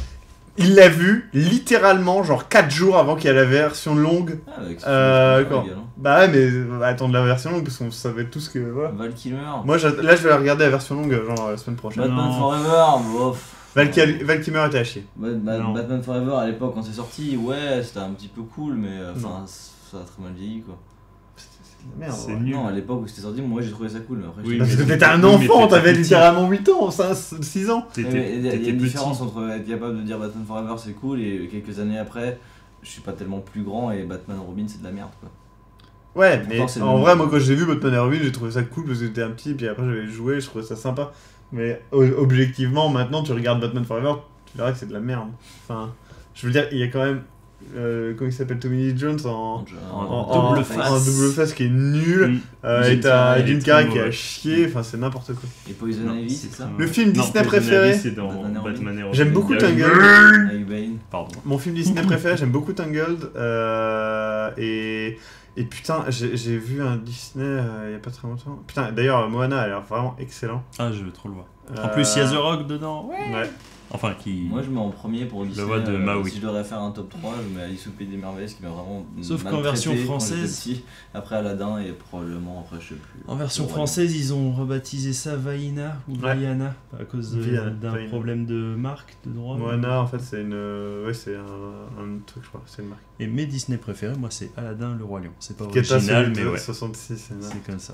Il l'a vu littéralement, genre quatre jours avant qu'il y ait la version longue. Ah, avec ce Euh, film, c'est d'accord. légal, hein. Bah ouais, mais euh, attendre la version longue parce qu'on savait tous que. Voilà. Val Kilmer. Moi, j'a- là, je vais regarder la version longue, genre la semaine prochaine. Batman Non. Forever, bof. Val, Val, Val Kilmer était à chier. Bat- Bat- Non. Batman Forever à l'époque quand c'est sorti, ouais, c'était un petit peu cool, mais euh, enfin, ça a très mal vieilli quoi. Merde. C'est ouais. nul. Non, à l'époque où c'était sorti, moi j'ai trouvé ça cool, mais après Oui, j'ai- Parce mais que t'étais- t'étais un oui, mais enfant, t'étais t'avais petit. littéralement huit ans, six ans. Ouais, mais T'étais Il y a, il y a t'étais une petit. différence entre être capable de dire Batman Forever c'est cool et quelques années après, je suis pas tellement plus grand et Batman Robin c'est de la merde quoi. Ouais, Pourtant, mais c'est en le- vrai, moi quand j'ai vu Batman et Robin, j'ai trouvé ça cool parce que j'étais un petit, puis après j'avais joué, je trouvais ça sympa. Mais o- objectivement, maintenant tu regardes Batman Forever, tu verras que c'est de la merde. Enfin, je veux dire, il y a quand même. Euh, comment il s'appelle Tommy Lee Jones en, En, en en, double en- face. en double face qui est nul. Mm. Euh, Jim et t'as Carrey, Jim il est Carrey très qui a mauvais. chié, enfin c'est n'importe quoi. Et Poison Non, Ivy, c'est ça très Le mauvais. film Non, Disney Poison préféré. Ivy, c'est dans Batman et Robin. Batman et Robin. J'aime beaucoup Il y a eu- Tangled. Avec Bane. Pardon. Mon film Disney préféré, j'aime beaucoup Tangled. Euh, et, et putain, j'ai j'ai vu un Disney euh, il y a pas très longtemps. Putain, d'ailleurs, Moana a l'air vraiment excellent. Ah, je veux trop le voir. En Euh, plus, il y a The Rock dedans. Ouais. Ouais. Enfin, qui. Moi je mets en premier pour Disney. voix de euh, Maui. Si je devrais faire un top trois, je mets Alice au Pays des Merveilles, ce qui m'a vraiment. Sauf qu'en maltraité version quand française- j'étais petit. Après Aladdin et probablement après, je sais plus. En version Le Roi française, ils ont rebaptisé ça Vaina ou Ouais. Vaiana à cause de- Viana, d'un Vaina. problème de marque, de droit. Moana, en fait, c'est une. euh, Ouais, c'est un, un truc, je crois. C'est une marque. Et mes Disney préférés, moi, c'est Aladdin, le Roi Lion. C'est pas Qui est original, celui mais de ouais. soixante-six, c'est une marque. C'est comme ça.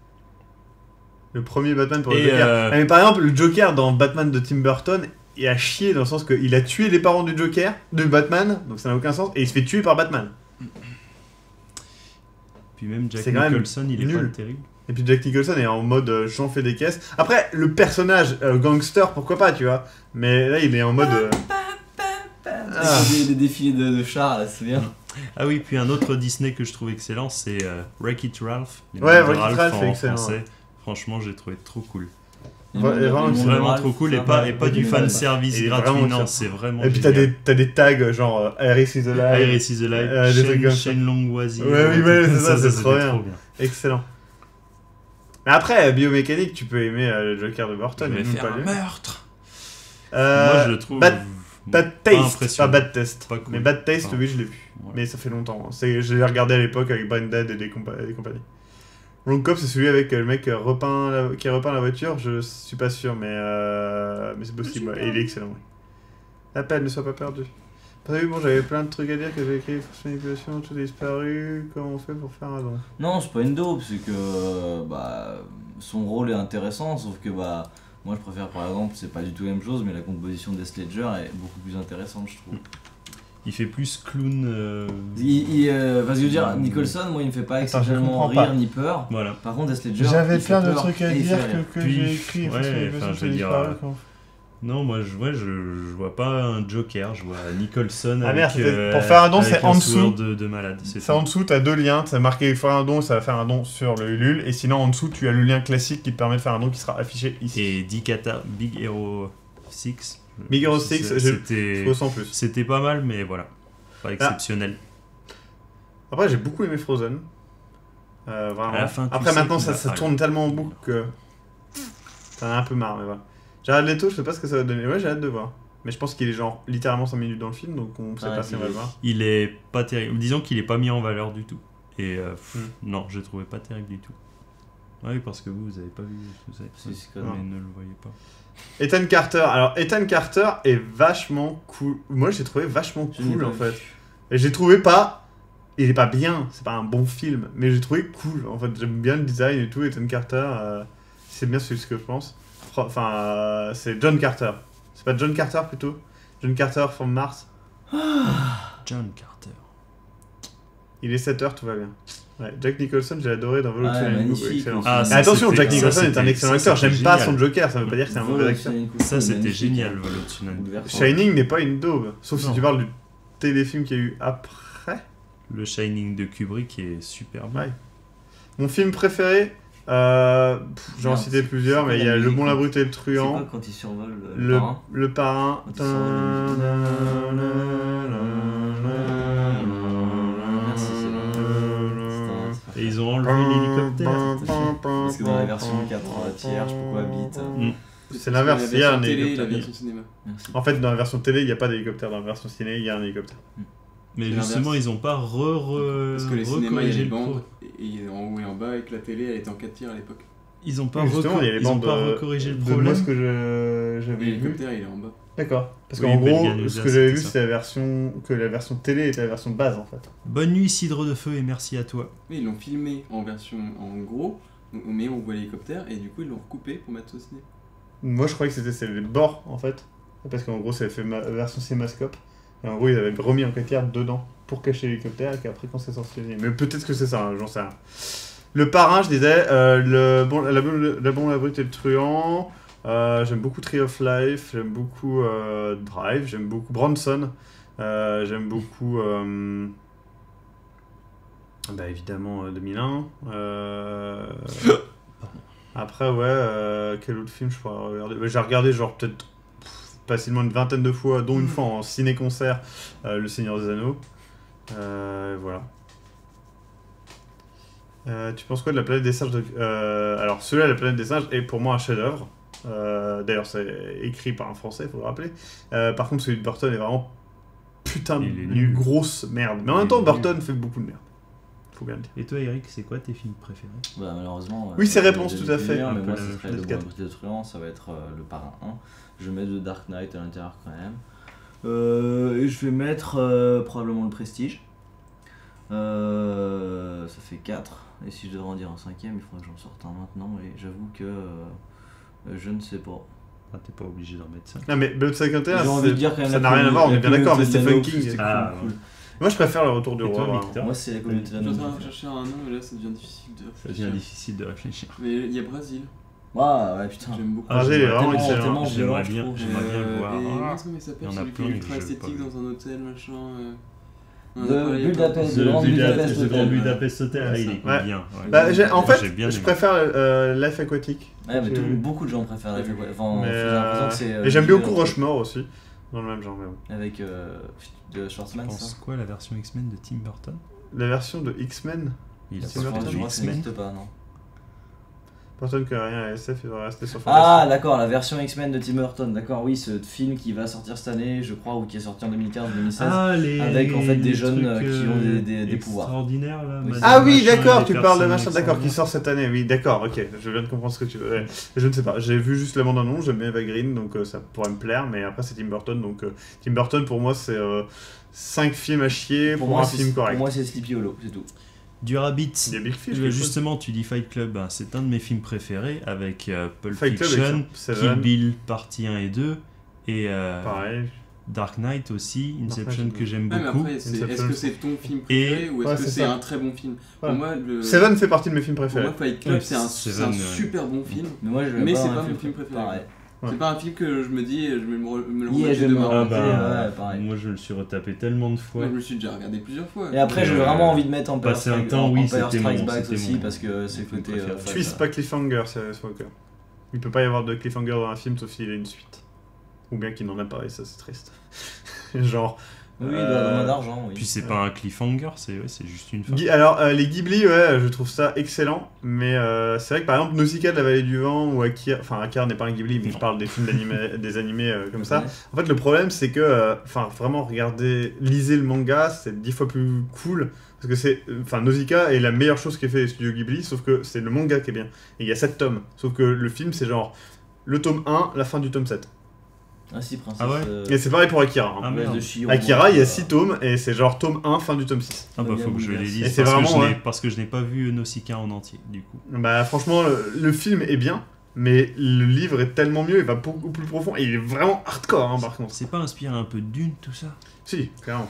Le premier Batman pour le Et, Joker. euh, Ah, mais par exemple, le Joker dans Batman de Tim Burton est à chier dans le sens qu'il a tué les parents du Joker, de Batman, donc ça n'a aucun sens, et il se fait tuer par Batman. Puis même Jack C'est quand même Nicholson, il est nul. pas terrible. Et puis Jack Nicholson est en mode euh, j'en fais des caisses. Après, le personnage euh, gangster, pourquoi pas, tu vois. Mais là, il est en mode. euh, Ah. Avec les, les défilés de, de chars, là, c'est bien. Ah oui, puis un autre Disney que je trouve excellent, c'est euh, Wreck-It Ralph. Les Ouais, Mains de Wreck-It Ralph, en c'est excellent, français. ouais. Franchement, j'ai trouvé trop cool. Ouais, et vraiment, Ils c'est ont Vraiment Ralph, trop cool et ça, pas, ouais, et pas du ouais, fan ouais. service Et gratuit, vraiment non, excellent. c'est vraiment Et puis t'as génial. des, t'as des tags genre euh, Iris is alive. Iris is Alive, Euh, des trucs Shane, comme ça. Shane Longwazi. Ouais, oui, ouais, c'est ça, c'est c'était trop bien. Excellent. Mais après, biomécanique, tu peux aimer euh, le Joker de Je Burton. vais et nous, faire pas un lui. meurtre. Euh, Moi, je le trouve Bad, bad pas Taste, pas impressionnant. Bad Test. Pas cool. Mais Bad Taste, Ah. oui, je l'ai vu. Ouais. Mais ça fait longtemps. hein. C'est, je l'ai regardé à l'époque avec Brain Dead et des, compa- des compagnies. Wrong Cop, c'est celui avec euh, le mec euh, repeint la- qui repeint la voiture. Je suis pas sûr, mais, euh... mais c'est possible. ouais. Et il est excellent. Oui. Appel, ne sois pas perdu. Parce que bon, j'avais plein de trucs à dire que j'ai écrit. Force manipulation, tout a disparu. Comment on fait pour faire un don? Non, c'est pas une dope, c'est que euh, bah, son rôle est intéressant, sauf que bah, moi je préfère par exemple, c'est pas du tout la même chose, mais la composition d'Heath Ledger est beaucoup plus intéressante, je trouve. Il fait plus clown. euh, Il, il, euh, parce que je veux dire, Nicholson, moi il me fait pas Attends, je exceptionnellement comprends rire pas. ni peur. Voilà. Par contre, Heath Ledger. J'avais il fait plein de peur trucs à et il dire fait rire. que, que Puis, j'ai écrit. Force ouais, manipulation, enfin, je tout a veux dire, disparu, euh, quoi. Non, moi je, ouais, je, je vois pas un Joker, je vois Nicholson Ah avec, merde, c'était- euh, pour faire un don, avec c'est en sourire dessous. de, de malade. C'est C'est en tout. dessous, t'as deux liens, t'as marqué faire un don, ça va faire un don sur le Ulule, et sinon en dessous tu as le lien classique qui te permet de faire un don qui sera affiché ici. Et Dikata, Big Hero six. Big Hero C'est- six, c'est- je- c'était Je ressens plus. c'était pas mal, mais voilà. Pas exceptionnel. Après j'ai beaucoup aimé Frozen. Euh, vraiment. À la fin, tu Après sais maintenant qu'il ça, va- ça ah, tourne tellement en boucle que... T'en as un peu marre, mais voilà. Jared Leto, je sais pas ce que ça va donner. Ouais, j'ai hâte de voir. Mais je pense qu'il est genre littéralement cinq minutes dans le film, donc on sait Ah, pas si on va il- le voir. Il est pas terrible. Disons qu'il est pas mis en valeur du tout. Et euh, pff, Hmm. non, je le trouvais pas terrible du tout. Oui, parce que vous, vous avez pas vu. Vous avez Si, si, quand mais même. ne le voyez pas. Ethan Carter. Alors Ethan Carter est vachement cool. Moi j'ai trouvé vachement Je n'ai cool pas en vu. fait. Et j'ai trouvé pas... Il est pas bien, c'est pas un bon film, mais j'ai trouvé cool. En fait, j'aime bien le design et tout. Ethan Carter, euh, c'est bien ce que je pense. Fro- Enfin, euh, c'est John Carter. C'est pas John Carter plutôt? John Carter from Mars. John Carter. Il est sept heures, tout va bien. Ouais, Jack Nicholson, j'ai adoré dans Volkswagen. Ouais, Coup, magnifique. excellent. Ah, Mais ça, attention, c'était- Jack ça, Nicholson est un c'était- excellent ça, acteur. c'était J'aime pas génial. son Joker, ça veut pas dire que c'est un mauvais acteur. Ça, c'était magnifique, génial, hein. Volkswagen. Bouleversant. Shining n'est pas une daube, sauf si Non. tu parles du téléfilm qu'il y a eu après. Le Shining de Kubrick est superbe. Ouais. Mon film préféré, euh, pff, j'en ai Merde, cité c'est- plusieurs, c'est mais quoi il y a la Le musique, Bon, la quand- Brute et le C'est Truand. quoi quand il survole euh, le Le, parrain le parrain. Quand ils Merci, c'est bon. C'est un- Et ils ont enlevé l'hélicoptère. Parce que dans la version quatre tiers, je sais pas quoi, bit. Mm. C'est l'inverse, il y a un télé, la hélicoptère. version cinéma. Merci. En fait, dans la version télé, il n'y a pas d'hélicoptère. Dans la version ciné, il y a un hélicoptère. Mais C'est justement, l'inverse. ils ont pas re, re, Parce que les cinémas, il y a recorrigé les le pro. bandes, et en haut et en bas, et que la télé, elle était en quatre tiers à l'époque. Ils ont pas, Oui, justement, reco- il y a les ils ont bandes pas euh, recorrigé le de moi problème. ce que je- j'avais vu. L'hélicoptère, il est en bas. D'accord. Parce Oui, qu'en gros, Belgane ce Usa, que j'avais c'était vu, ça. c'était la version que la version télé était la version de base en fait. Bonne nuit, Cidre de Feu, et merci à toi. Oui, ils l'ont filmé en version en gros, mais on voit l'hélicoptère, et du coup, ils l'ont recoupé pour mettre au ciné. Moi, je croyais que c'était c'est les bords en fait, parce qu'en gros, c'est fait ma version cinémascope. Et en gros, ils avaient remis en quatre dedans pour cacher l'hélicoptère et qu'après, quand c'est sorti, mais peut-être que c'est ça, hein, j'en sais rien. Le parrain, je disais, euh, le bon, la, bonne- la bonne, la brute et le truand. Euh, j'aime beaucoup Tree of Life, j'aime beaucoup euh, Drive, j'aime beaucoup Bronson, euh, j'aime beaucoup euh, bah évidemment euh, deux mille un. Euh, après ouais, euh, quel autre film je pourrais regarder? Bah, j'ai regardé genre peut-être pff, facilement une vingtaine de fois, dont une fois en ciné-concert, euh, Le Seigneur des Anneaux. Euh, voilà. Euh, tu penses quoi de La Planète des Singes de... euh, Alors celui-là, La Planète des Singes, est pour moi un chef-d'œuvre. Euh, D'ailleurs, c'est écrit par un Français, il faut le rappeler. Euh, par contre, celui de Burton est vraiment putain Il est d'une nul. grosse merde. Mais en Il même est temps, nul. Burton fait beaucoup de merde. Faut bien le dire. Et toi, Eric, c'est quoi tes films préférés? Bah, malheureusement. Oui, c'est euh, réponse, j'ai tout à dit fait. plusieurs, Un Mais peu moi, la ce même serait chose. Le Bon Brute de Truand, ça va être euh, le parrain un. Je vais mettre The Dark Knight à l'intérieur quand même. Euh, et je vais mettre euh, probablement le Prestige. Euh, ça fait quatre. Et si je devrais en dire un cinquième, il faudrait que j'en sorte un maintenant. Et j'avoue que euh, je ne sais pas. Ah, t'es pas obligé d'en mettre ça. Non, mais Blood cinquante et un, J'ai envie de c'est- dire quand même ça la n'a rien à voir, on est communauté- bien la d'accord, mais communauté Stephen de King. c'était Ah, cool, cool. Moi, je préfère Le Retour du Et Roi. toi, vraiment. Victor? Moi, c'est la communauté Je suis en train d'Anneau. de chercher un nom, mais là, ça devient difficile de Ça réfléchir. devient difficile de réfléchir. Mais il y a Brésil, Ah ouais, putain. j'aime beaucoup. Ah, Brésil, il est vraiment Tellement- excellent. tellement J'aimerais violent, je bien, trouve. j'aimerais bien le Euh, voir. Et Ah. mince, comment il s'appelle Il y en a celui qui plein, est mais ultra je- j'ai pas esthétique vu. dans un hôtel, machin. euh, on en a The parlé il y a pas Budapest- longtemps. The Budapest The Hotel. Budapest Hotel, ah, il est Ouais. bien. ouais. Bah, j'ai- en J'ai fait, bien je aimé. préfère euh, Life Aquatique. Ouais, mais J'ai tout- vu. beaucoup de gens préfèrent la fait Enfin, Mais, j'ai l'impression que c'est. euh, euh, Et j'aime le- beaucoup Rushmore aussi, dans le même genre. Mais bon. Avec euh, de Tu Schwartzman, penses ça. quoi, la version X-Men de Tim Burton? La version de X-Men, Il a Tim pas Burton, fait Je de crois que ça X-Men. n'existe pas, non. Burton connaît rien à S F, il devrait rester sur Ah, Fantasy. d'accord, la version X-Men de Tim Burton, d'accord, oui, ce film qui va sortir cette année, je crois, ou qui est sorti en deux mille quinze deux mille seize. Ah, les, avec, en fait, des les jeunes, trucs, euh, qui ont des- des- des pouvoirs. extraordinaires, là. Oui, machin, Ah oui, machin, d'accord, les tu parles de personnes machin, d'accord, qui extraordinaires. sort cette année. Oui, d'accord, ok, je viens de comprendre ce que tu veux. Ouais. Je ne sais pas, j'ai vu juste la bande-annonce, j'aime bien Eva Green, donc euh, ça pourrait me plaire, mais après c'est Tim Burton, donc euh, Tim Burton pour moi c'est cinq films à chier pour, moi, un c'est- film correct. Pour moi, c'est Sleepy Hollow, c'est tout. Du Rabbit. Il y a Big Fish, Euh, quelque chose. Justement, tu dis Fight Club, ben, c'est un de mes films préférés avec euh, Pulp Fight Club, Fiction, excellent. Kill Seven, Bill partie un et deux, et euh, pareil. Dark Knight aussi, Inception Knight, que j'aime Ouais, mais beaucoup. après, c'est- est-ce Inception. que c'est ton film préféré ou est-ce Ouais, que c'est c'est ça. un très bon film Pour Ouais. moi, le... Seven fait partie de mes films pour préférés. moi, Fight Club, Ouais, c'est un, c'est Seven, un ouais. super bon film. Mais moi, je le Mais vois c'est un pas film mon film préféré. Pareil. Ouais. C'est pas un film que je me dis, je vais me, re- me le Yeah, remater je vais me demain. Ah remonter, bah, ouais, pareil. moi je le suis retapé tellement de fois. Moi, je me suis déjà regardé plusieurs fois. Et après, j'ai Euh, vraiment envie de mettre Empire passer un Strikes temps, oui, Empire c'était Strikes mon- Back c'était aussi, mon- parce que c'est mon film côté. préféré. euh, Twist, fight, pas cliffhanger, c'est Walker. Il peut pas y avoir de cliffhanger dans un film sauf s'il a une suite. Ou bien qu'il n'en a pas, et ça c'est triste. Genre. Oui, il euh, doit avoir d'argent, oui. Puis c'est pas un cliffhanger, c'est ouais, c'est juste une fin. Gui- Alors, euh, les Ghibli, ouais, je trouve ça excellent, mais euh, c'est vrai que par exemple, Nausicaa de la vallée du vent ou Akira, enfin Akira n'est pas un Ghibli, mais je parle des films d'animé, des animés euh, comme ça. Ouais. En fait, le problème, c'est que, euh, enfin, vraiment, regardez, lisez le manga, c'est dix fois plus cool, parce que c'est, enfin, Nausicaa est la meilleure chose qu'ait fait les studios Ghibli, sauf que c'est le manga qui est bien. Et il y a sept tomes, sauf que le film, c'est genre le tome un, la fin du tome sept. Ah si, Princesse. Ah ouais euh, Et c'est pareil pour Akira. hein. Ah, Princesse merde. de Chihiro, Akira, il y a euh, six tomes, et c'est genre tome un, fin du tome six. Ah bah faut que je les Et lise c'est parce, que vraiment, je n'ai- ouais. parce que je n'ai pas vu Nausicaa en entier du coup. Bah franchement, le, le film est bien, mais le livre est tellement mieux, il va beaucoup plus profond, et il est vraiment hardcore hein, par contre. C'est pas inspiré un peu de Dune tout ça? Si, clairement.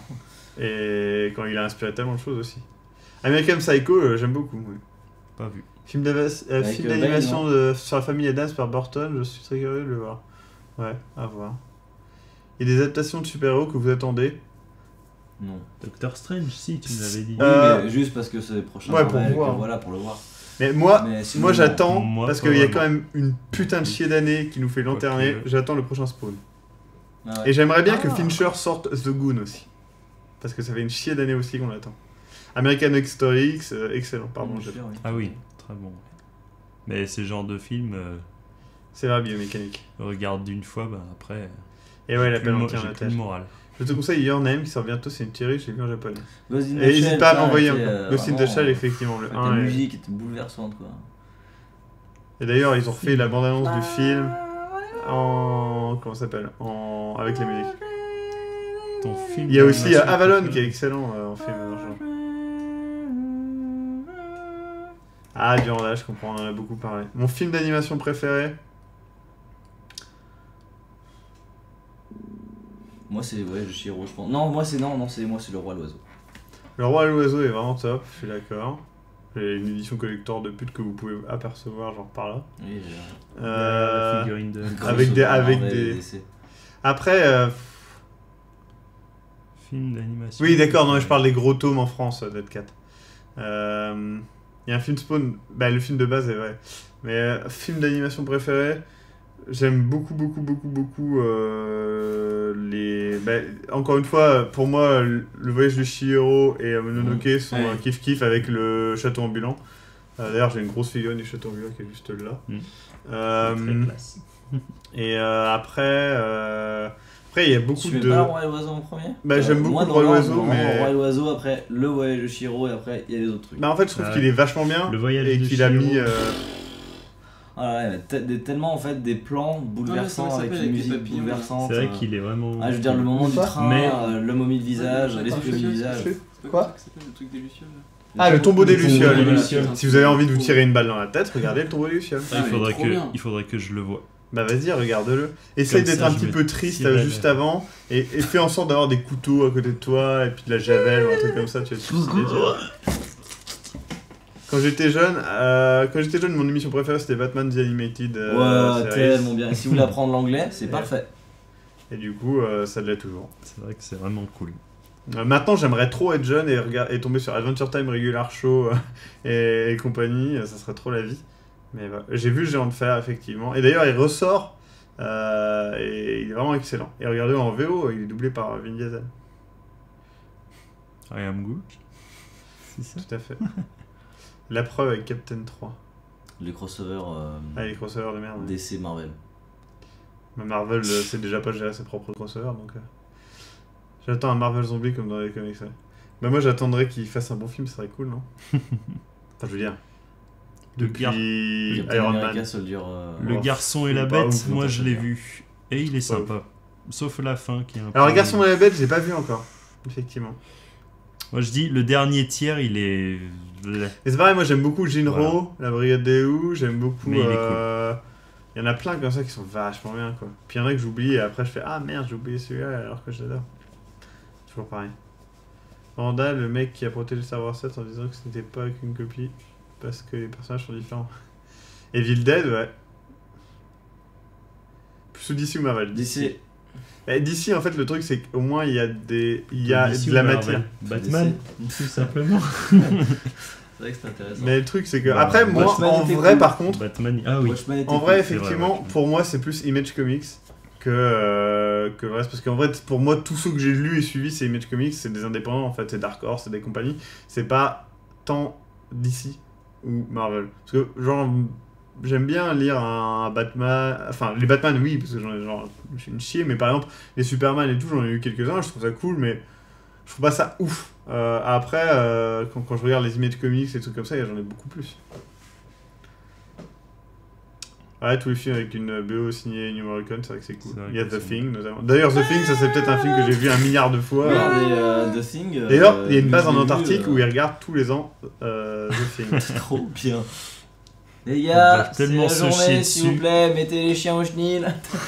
Et quand il a inspiré tellement de choses aussi. American Psycho, euh, j'aime beaucoup. Oui. Pas vu. Film d'ava- euh, Avec, film euh, d'animation de- sur la famille Addams par Burton, je suis très curieux de le voir. Ouais, à voir. Il y a des adaptations de super-héros que vous attendez. Non. Doctor Strange, si tu me l'avais dit. Oui, Euh, mais juste parce que c'est les prochains ouais, pour Marvel, voir. que voilà, pour le voir. Mais moi, Mais sinon, moi j'attends, Moi, parce pas qu'il y a vraiment. quand même une putain de chier d'année qui nous fait lanterner, Quoique. j'attends le prochain Spawn. Ah ouais. Et j'aimerais bien que Ah. Fincher sorte The Goon aussi. Parce que ça fait une chier d'année aussi qu'on l'attend. American History X, euh, excellent, pardon. Bien j'ai- sûr, oui. Ah oui, très bon. Mais ces genres de films, euh, C'est la biomécanique. regarde d'une fois, bah après. Et ouais, j'ai la plus le mo- peine en j'ai plus le moral. Je te conseille Your Name qui sort bientôt, c'est une série, je l'ai vu en japonais. Ghost in the Et n'hésite Shell, pas à ça, m'envoyer était, encore. euh, Ghost in the vraiment, Shell, euh, effectivement, le avec un. La est- musique était bouleversante, quoi. Et d'ailleurs, ils ont refait la bande-annonce du film en. Comment ça s'appelle en... Avec les musiques. Ton film Il y a aussi euh, d'animation Avalon préféré? qui est excellent euh, en film. dans ce genre. Ah, Duranda, je comprends, on en a beaucoup parlé. Mon film d'animation préféré. Moi, c'est ouais, Chihiro, je pense. Non, moi, c'est non, non, c'est moi, c'est le roi l'oiseau. Le Roi et l'Oiseau est vraiment top, je suis d'accord. J'ai une édition collector de pute que vous pouvez apercevoir, genre par là. Oui, Il y a Euh, la figurine de Avec des- avec Marvel des- et D C. Après, euh, film d'animation. oui, d'accord, non, mais je parle des gros tomes en France, euh, Dead Cat. Euh, Il y a un film Spawn, bah le film de base est vrai. Mais euh, film d'animation préféré, j'aime beaucoup, beaucoup, beaucoup, beaucoup euh, les. Bah, encore une fois, pour moi, le le voyage de Chihiro et euh, Mononoke sont Ouais. un kiff-kiff avec le château ambulant. Euh, D'ailleurs, j'ai une grosse figurine du château ambulant qui est juste là. Mm. Euh, Très classe. et euh, après, euh, après, il y a beaucoup Tu mets de. pas le roi et l'oiseau en premier Bah, j'aime beaucoup moi, le Roi et non, l'Oiseau, non, mais- Le roi et l'oiseau, après le voyage de Chihiro, et après il y a les autres trucs. Bah, en fait, je trouve Ouais. qu'il est vachement bien Le voyage et de qu'il a Chihiro. mis. euh, Ah ouais, mais te- des- tellement en fait des plans bouleversants ça avec s'appelle une avec les musique papillons, bouleversante. C'est vrai euh. qu'il est vraiment. Ah, je veux dire, le moment du Quoi train, Mais- euh, le momie de visage, Ouais, l'esprit ouais, du ouais, visage. C'est pas Quoi comme ça que ça s'appelle, le truc des lucioles là. Ah, le tombeau des Le tombeau Lucioles. des voilà. Lucioles. Si vous avez envie de vous tirer une balle dans la tête, regardez le tombeau des Lucioles. Ah, il, Ah, mais faudrait trop que, bien. il faudrait que je le voie. Bah vas-y, regarde-le. Essaye Comme d'être ça, un je petit me peu triste tirerai euh, la- juste avant et, et fais en sorte d'avoir des couteaux à côté de toi et puis de la javel ou un truc comme ça. Tu vas tout plaisir. Quand j'étais jeune, euh, quand j'étais jeune, mon émission préférée c'était Batman The Animated euh, Ouais, Series. tellement bien. Et si vous voulez apprendre l'anglais, c'est Ouais. parfait. Et du coup, euh, ça l'est toujours. C'est vrai que c'est vraiment cool. Euh, maintenant, j'aimerais trop être jeune et, rega- et tomber sur Adventure Time Regular Show euh, et, et compagnie. euh, Ça serait trop la vie. Mais voilà. J'ai vu Géant de Fer, effectivement. Et d'ailleurs, il ressort. euh, et il est vraiment excellent. Et regardez en V O, il est doublé par Vin Diesel. I am good. C'est ça. Tout à fait. La preuve avec Captain trois. Les crossovers euh, Ah, les crossovers de merde. Ouais. D C Marvel. Mais Marvel, euh, c'est déjà pas gérer ses propres crossovers, donc... Euh... J'attends un Marvel Zombie comme dans les comics, ouais. Bah moi j'attendrais qu'il fasse un bon film, ça serait cool, non? Enfin, je veux dire... Depuis Captain Iron America Man. Soldier. euh, Le Oh, garçon et c'est la pas bête, ouf, moi non, je c'est l'ai bien. vu. Et il est Pas sympa. Sauf la fin qui est un peu... Alors, le garçon et la bête, j'ai pas vu encore. Effectivement. Moi je dis, le dernier tiers, il est... Et c'est pareil, moi j'aime beaucoup Jinro, Voilà. la Brigade des Who, j'aime beaucoup... Mais il est euh, il y en a plein comme ça qui sont vachement bien, quoi. Puis il y en a que j'oublie et après je fais ah merde, j'ai oublié celui-là alors que je l'adore. Toujours pareil. Randall, le mec qui a protégé Star Wars sept en disant que ce n'était pas qu'une copie parce que les personnages sont différents. Evil Dead, ouais. Plus sous D C ou Marvel? D C. Eh, D C, en fait, le truc c'est qu'au moins il y a des, il y a D C de la ou Marvel matière. Batman, tout simplement. C'est vrai que c'est intéressant. Mais le truc c'est que Ouais, après moi Watchmen en était vrai cool. par contre, Batman, ah oui. Watchmen était en cool. vrai c'est vrai, effectivement Watchmen. pour moi c'est plus Image Comics que euh, que le reste parce qu'en vrai pour moi tous ceux que j'ai lus et suivis c'est Image Comics, c'est des indépendants en fait, c'est Dark Horse, c'est des compagnies, c'est pas tant D C ou Marvel parce que genre j'aime bien lire un Batman, enfin les Batman oui parce que j'en ai genre je suis une chier, mais par exemple les Superman et tout j'en ai eu quelques-uns, je trouve ça cool mais je trouve pas ça ouf. Euh, après, euh, quand, quand je regarde les Image Comics et des trucs comme ça, j'en ai beaucoup plus. Ouais, tous les films avec une B O signée New Morricone, c'est vrai que c'est cool. C'est vrai Il y a que The c'est- Thing notamment. D'ailleurs, The Thing, ça c'est peut-être un film que j'ai vu un milliard de fois. Regardez euh, The Thing. euh, D'ailleurs, il y a une que base je en l'ai vu, Antarctique euh, où ils regardent tous les ans euh, The Thing. C'est trop bien. Les On gars, va c'est tellement la se journée, chier s'il vous dessus. plaît, mettez les chiens au chenil.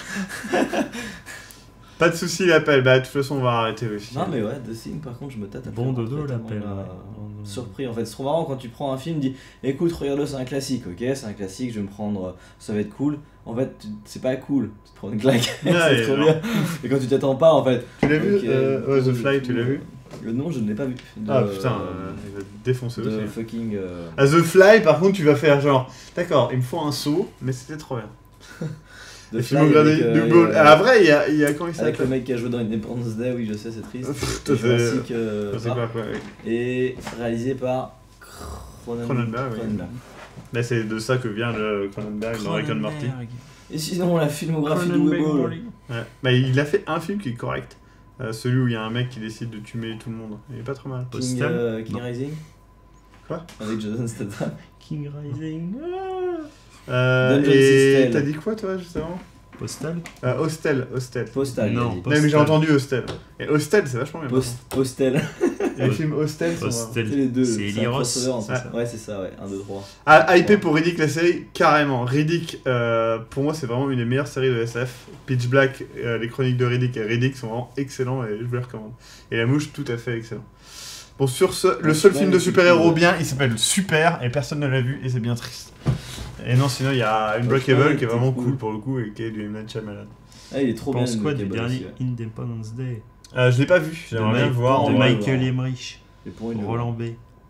Pas de soucis, l'appel. Bah, de toute façon, on va arrêter le film. Non mais ouais, The Thing par contre je me tâte à Bon faire, dodo, en fait, l'appel, tellement, euh, ouais. Bon dodo. Surpris en fait, c'est trop marrant quand tu prends un film, dis écoute regarde-le c'est un classique, ok c'est un classique, je vais me prendre, euh, ça va être cool. En fait tu- c'est pas cool, tu te prends une claque, Ouais, c'est trop non. bien. Et quand tu t'attends pas en fait. Tu l'as vu Ok, euh, ouais, The du Fly, coup, tu l'as vu euh, Non je ne l'ai pas vu. De- Ah putain, euh, il va te défoncer de aussi. fucking... euh, À The Fly, par contre, tu vas faire genre, d'accord, il me faut un saut, mais c'était trop bien. de Le Fly film avec, de euh, Double. Ah, vrai, il y a, il y a comment il avec le s'appelle mec qui a joué dans Independence Day, oui je sais c'est triste. Toi, Et c'est- Jurassic, euh, Je sais pas quoi. ouais. et réalisé par Cronen- Cronenberg, oui. Cronenberg. Là, c'est de ça que vient le Cronenberg dans Rick and Morty. Et sinon la filmographie de Cronenberg, Weeble. Morty. Ouais. Bah, il a fait un film qui est correct. Euh, celui où il y a un mec qui décide de tuer tout le monde. Il est pas trop mal. King, Postal euh, King Non. Rising. Quoi Avec Jason Statham. King Rising. Ah. Euh, Dungeon et System. t'as dit quoi toi justement Postal. euh, Hostel, Hostel. Postal. il a Non, dit. pas- Non mais j'ai Hostel. entendu Hostel. Et Hostel c'est vachement bien. Post, Postel. Et les films Hostel sont... Postal. C'est les deux. C'est un Eli Roth, crossover, c'est hein. ça. Ouais, c'est ça, ouais. un, deux, trois. Ah, hypé pour Riddick la série, carrément. Riddick, euh, pour moi, c'est vraiment une des meilleures séries de S F. Pitch Black, euh, les chroniques de Riddick et Riddick sont vraiment excellents et je vous les recommande. Et La Mouche, tout à fait excellent. Bon, sur ce, le Ouais, seul ouais, film de c'est super-héros cool. bien, il s'appelle Super et personne ne l'a vu et c'est bien triste. Et non, sinon, il y a Ouais, Unbreakable qui est c'est vraiment cool. cool pour le coup et qui est du M. Night Shyamalan. Ah, il est trop bien. Pense quoi le du Cable dernier aussi, ouais. Independence Day Euh, je l'ai pas vu, de, j'aimerais bien le Mike- voir. en de on vrai. va Michael voir. Emmerich, Et pour une Roland B.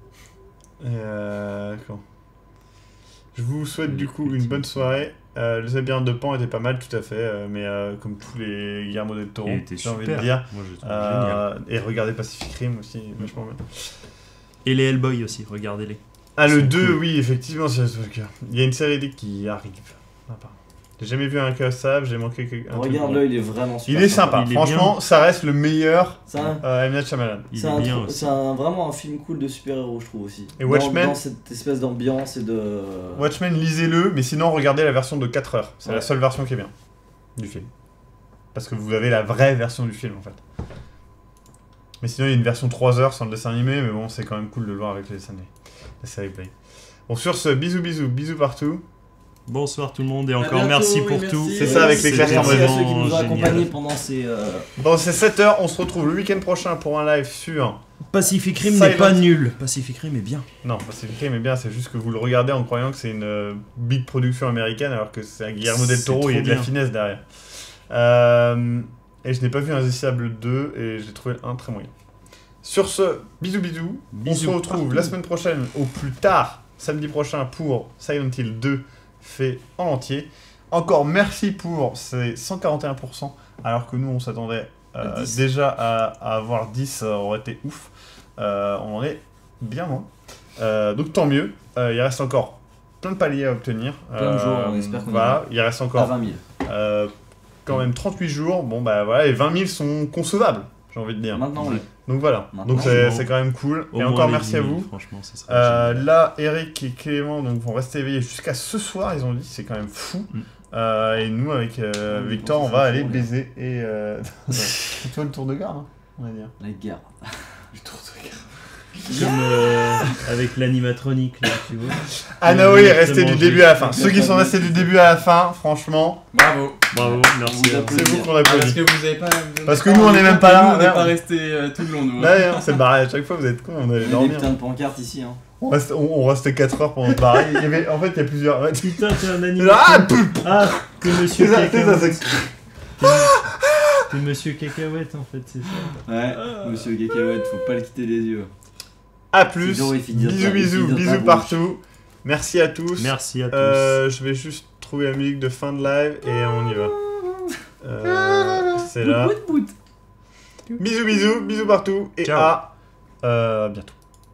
Euh, quand Je vous souhaite du coup une Effectivement. bonne soirée. Euh, Les Labyrinthes de Pan était pas mal, tout à fait, euh, mais euh, comme tous les Guillermo del Toro, Il était j'ai envie super. de dire. Moi je trouve génial. Euh, et regardez Pacific Rim aussi, vachement bien. Et les Hellboy aussi, regardez-les. Ah, le sont deux, cool. oui, effectivement, c'est ce truc. Il y a une série D qui arrive. Ah, pardon. J'ai jamais vu un Cassab, j'ai manqué quelque- un truc. Regarde-le, il est vraiment super. Il est sympa, Il est franchement, ça reste le meilleur C'est un, euh, M. Night Shyamalan. Il c'est est un bien tro- aussi. c'est un- vraiment un film cool de super-héros, je trouve aussi. Et Dans- Watchmen Dans cette espèce d'ambiance et de. Watchmen, lisez-le, mais sinon, regardez la version de quatre heures. C'est Ouais. la seule version qui est bien du film. Parce que vous avez la vraie version du film en fait. Mais sinon, il y a une version trois heures sans le dessin animé, mais bon, c'est quand même cool de le voir avec le dessin animé. La série Play. Bon, sur ce, bisous, bisous, bisous partout. Bonsoir tout le monde et À encore bientôt, merci oui, pour merci. tout. C'est ça, avec les C'était clashs en Merci à mode ceux qui nous ont génial. accompagnés pendant ces. euh, Bon, c'est sept heures, on se retrouve le week-end prochain pour un live sur... Pacific Rim Silent- n'est pas nul. Pacific Rim est bien. Non, Pacific Rim est bien, c'est juste que vous le regardez en croyant que c'est une euh, big production américaine, alors que c'est un Guillermo del C'est Toro, il y a trop de la bien. finesse derrière. Euh, et je n'ai pas vu Indicible deux, et j'ai trouvé le un très moyen. Sur ce, bisous bisous, on se Bisous retrouve partout. la semaine prochaine, au plus tard, samedi prochain, pour Silent Hill deux, fait en entier. Encore merci pour ces cent quarante et un pour cent, alors que nous on s'attendait euh, À dix. déjà à, à avoir dix, ça aurait été ouf. Euh, on en est bien moins. Euh, donc tant mieux. Euh, il reste encore plein de paliers à obtenir. Plein de jours, on espère qu'on y Voilà, il reste À encore vingt mille. euh, quand même trente-huit jours. Bon, bah voilà, et vingt mille sont concevables, j'ai envie de dire. Maintenant, oui. Donc voilà, Maintenant, donc c'est bon. c'est quand même cool. Au Et moins encore les merci dix à mille, vous. Franchement, ça serait Euh, génial. là, Eric et Clément donc, vont rester éveillés jusqu'à ce soir, ils ont dit, c'est quand même fou. Mm. Euh, et nous, avec euh, Mm, Victor, on on s'en va fout, aller on est- baiser. Et euh... c'est toi le tour de garde, hein, on va dire. La guerre. Le tour de garde. Comme euh, avec l'animatronique, là, tu vois. Ah non, Euh, oui, juste restez du manger. début à la fin. Ceux qui sont restés du début à la fin, franchement, Bravo. Bravo, merci. vous à applaudit. c'est vous qu'on Ah, parce applaudit. que vous avez pas. vous Parce avez que nous, pas- on est même pas là, Nous, on n'est merde. pas resté euh, tout le long, nous. hein. Là, hein, c'est barré à chaque fois, vous êtes cons, on allait Il y a des dormir. putains de pancartes ici. Hein. On, reste, on, on restait quatre heures pendant le barré. Il y avait, en fait, il y a plusieurs. Ouais, tu- Putain, t'es un Ah, animateur. pouf. Ah, t'es monsieur C'est ça, c'est ça, Cacahuète. c'est- T'es- T'es monsieur Cacahuète, en fait, c'est ça. Ouais, monsieur Cacahuète, faut pas le quitter des yeux. À plus. C'est dur, il finit Bisous, dans ta- il bisous, finit dans ta bisous bouche. partout. Merci à tous. Merci à tous. Euh, je vais juste trouver la musique de fin de live et on y va. Euh, c'est là. Bisous, bisous, bisous partout et Ciao. à euh, bientôt.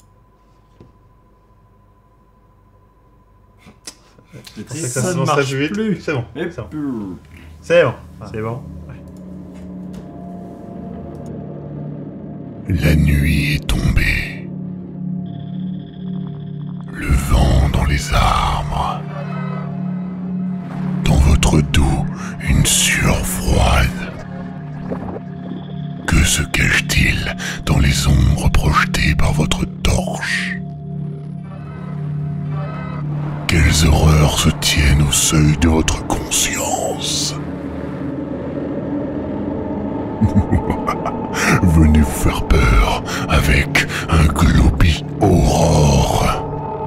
C'est Je pensais triste. que ça, Ça se ne lancerait marche plus vite. plus. C'est bon. Et C'est bon. plus. C'est bon. C'est bon. La nuit est tombée. Le vent dans les arbres. Dans votre dos, une sueur froide. Que se cache-t-il dans les ombres projetées par votre torche? Quelles horreurs se tiennent au seuil de votre conscience? Venez vous faire peur avec un Globi Aurore.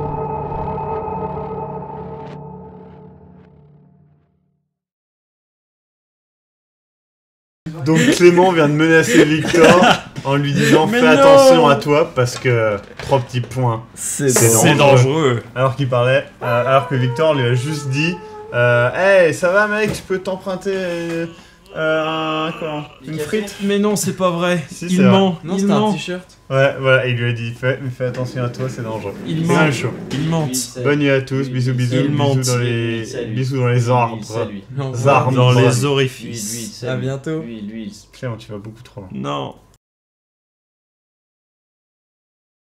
Donc Clément vient de menacer Victor en lui disant Mais fais non. attention à toi parce que trois petits points. C'est C'est dangereux. Alors qu'il parlait, euh, alors que Victor lui a juste dit euh, hey, ça va mec, je peux t'emprunter euh, un, quoi, une frite. Mais non, c'est pas vrai. Si, il c'est vrai. ment. Non, il c'était un ment. t-shirt. Ouais, voilà, et il lui a dit fais, fais attention à toi, c'est dangereux. Il C'est ment. quand même chaud. Il ment. Bonne nuit à tous, bisous bisous, Il ment. bisous dans les, bisous dans les arbres. Non, Zarbre. Dans Lui, les Lui, orifices. lui, À bientôt. Lui, lui, Clément, tu vas beaucoup trop loin. Non.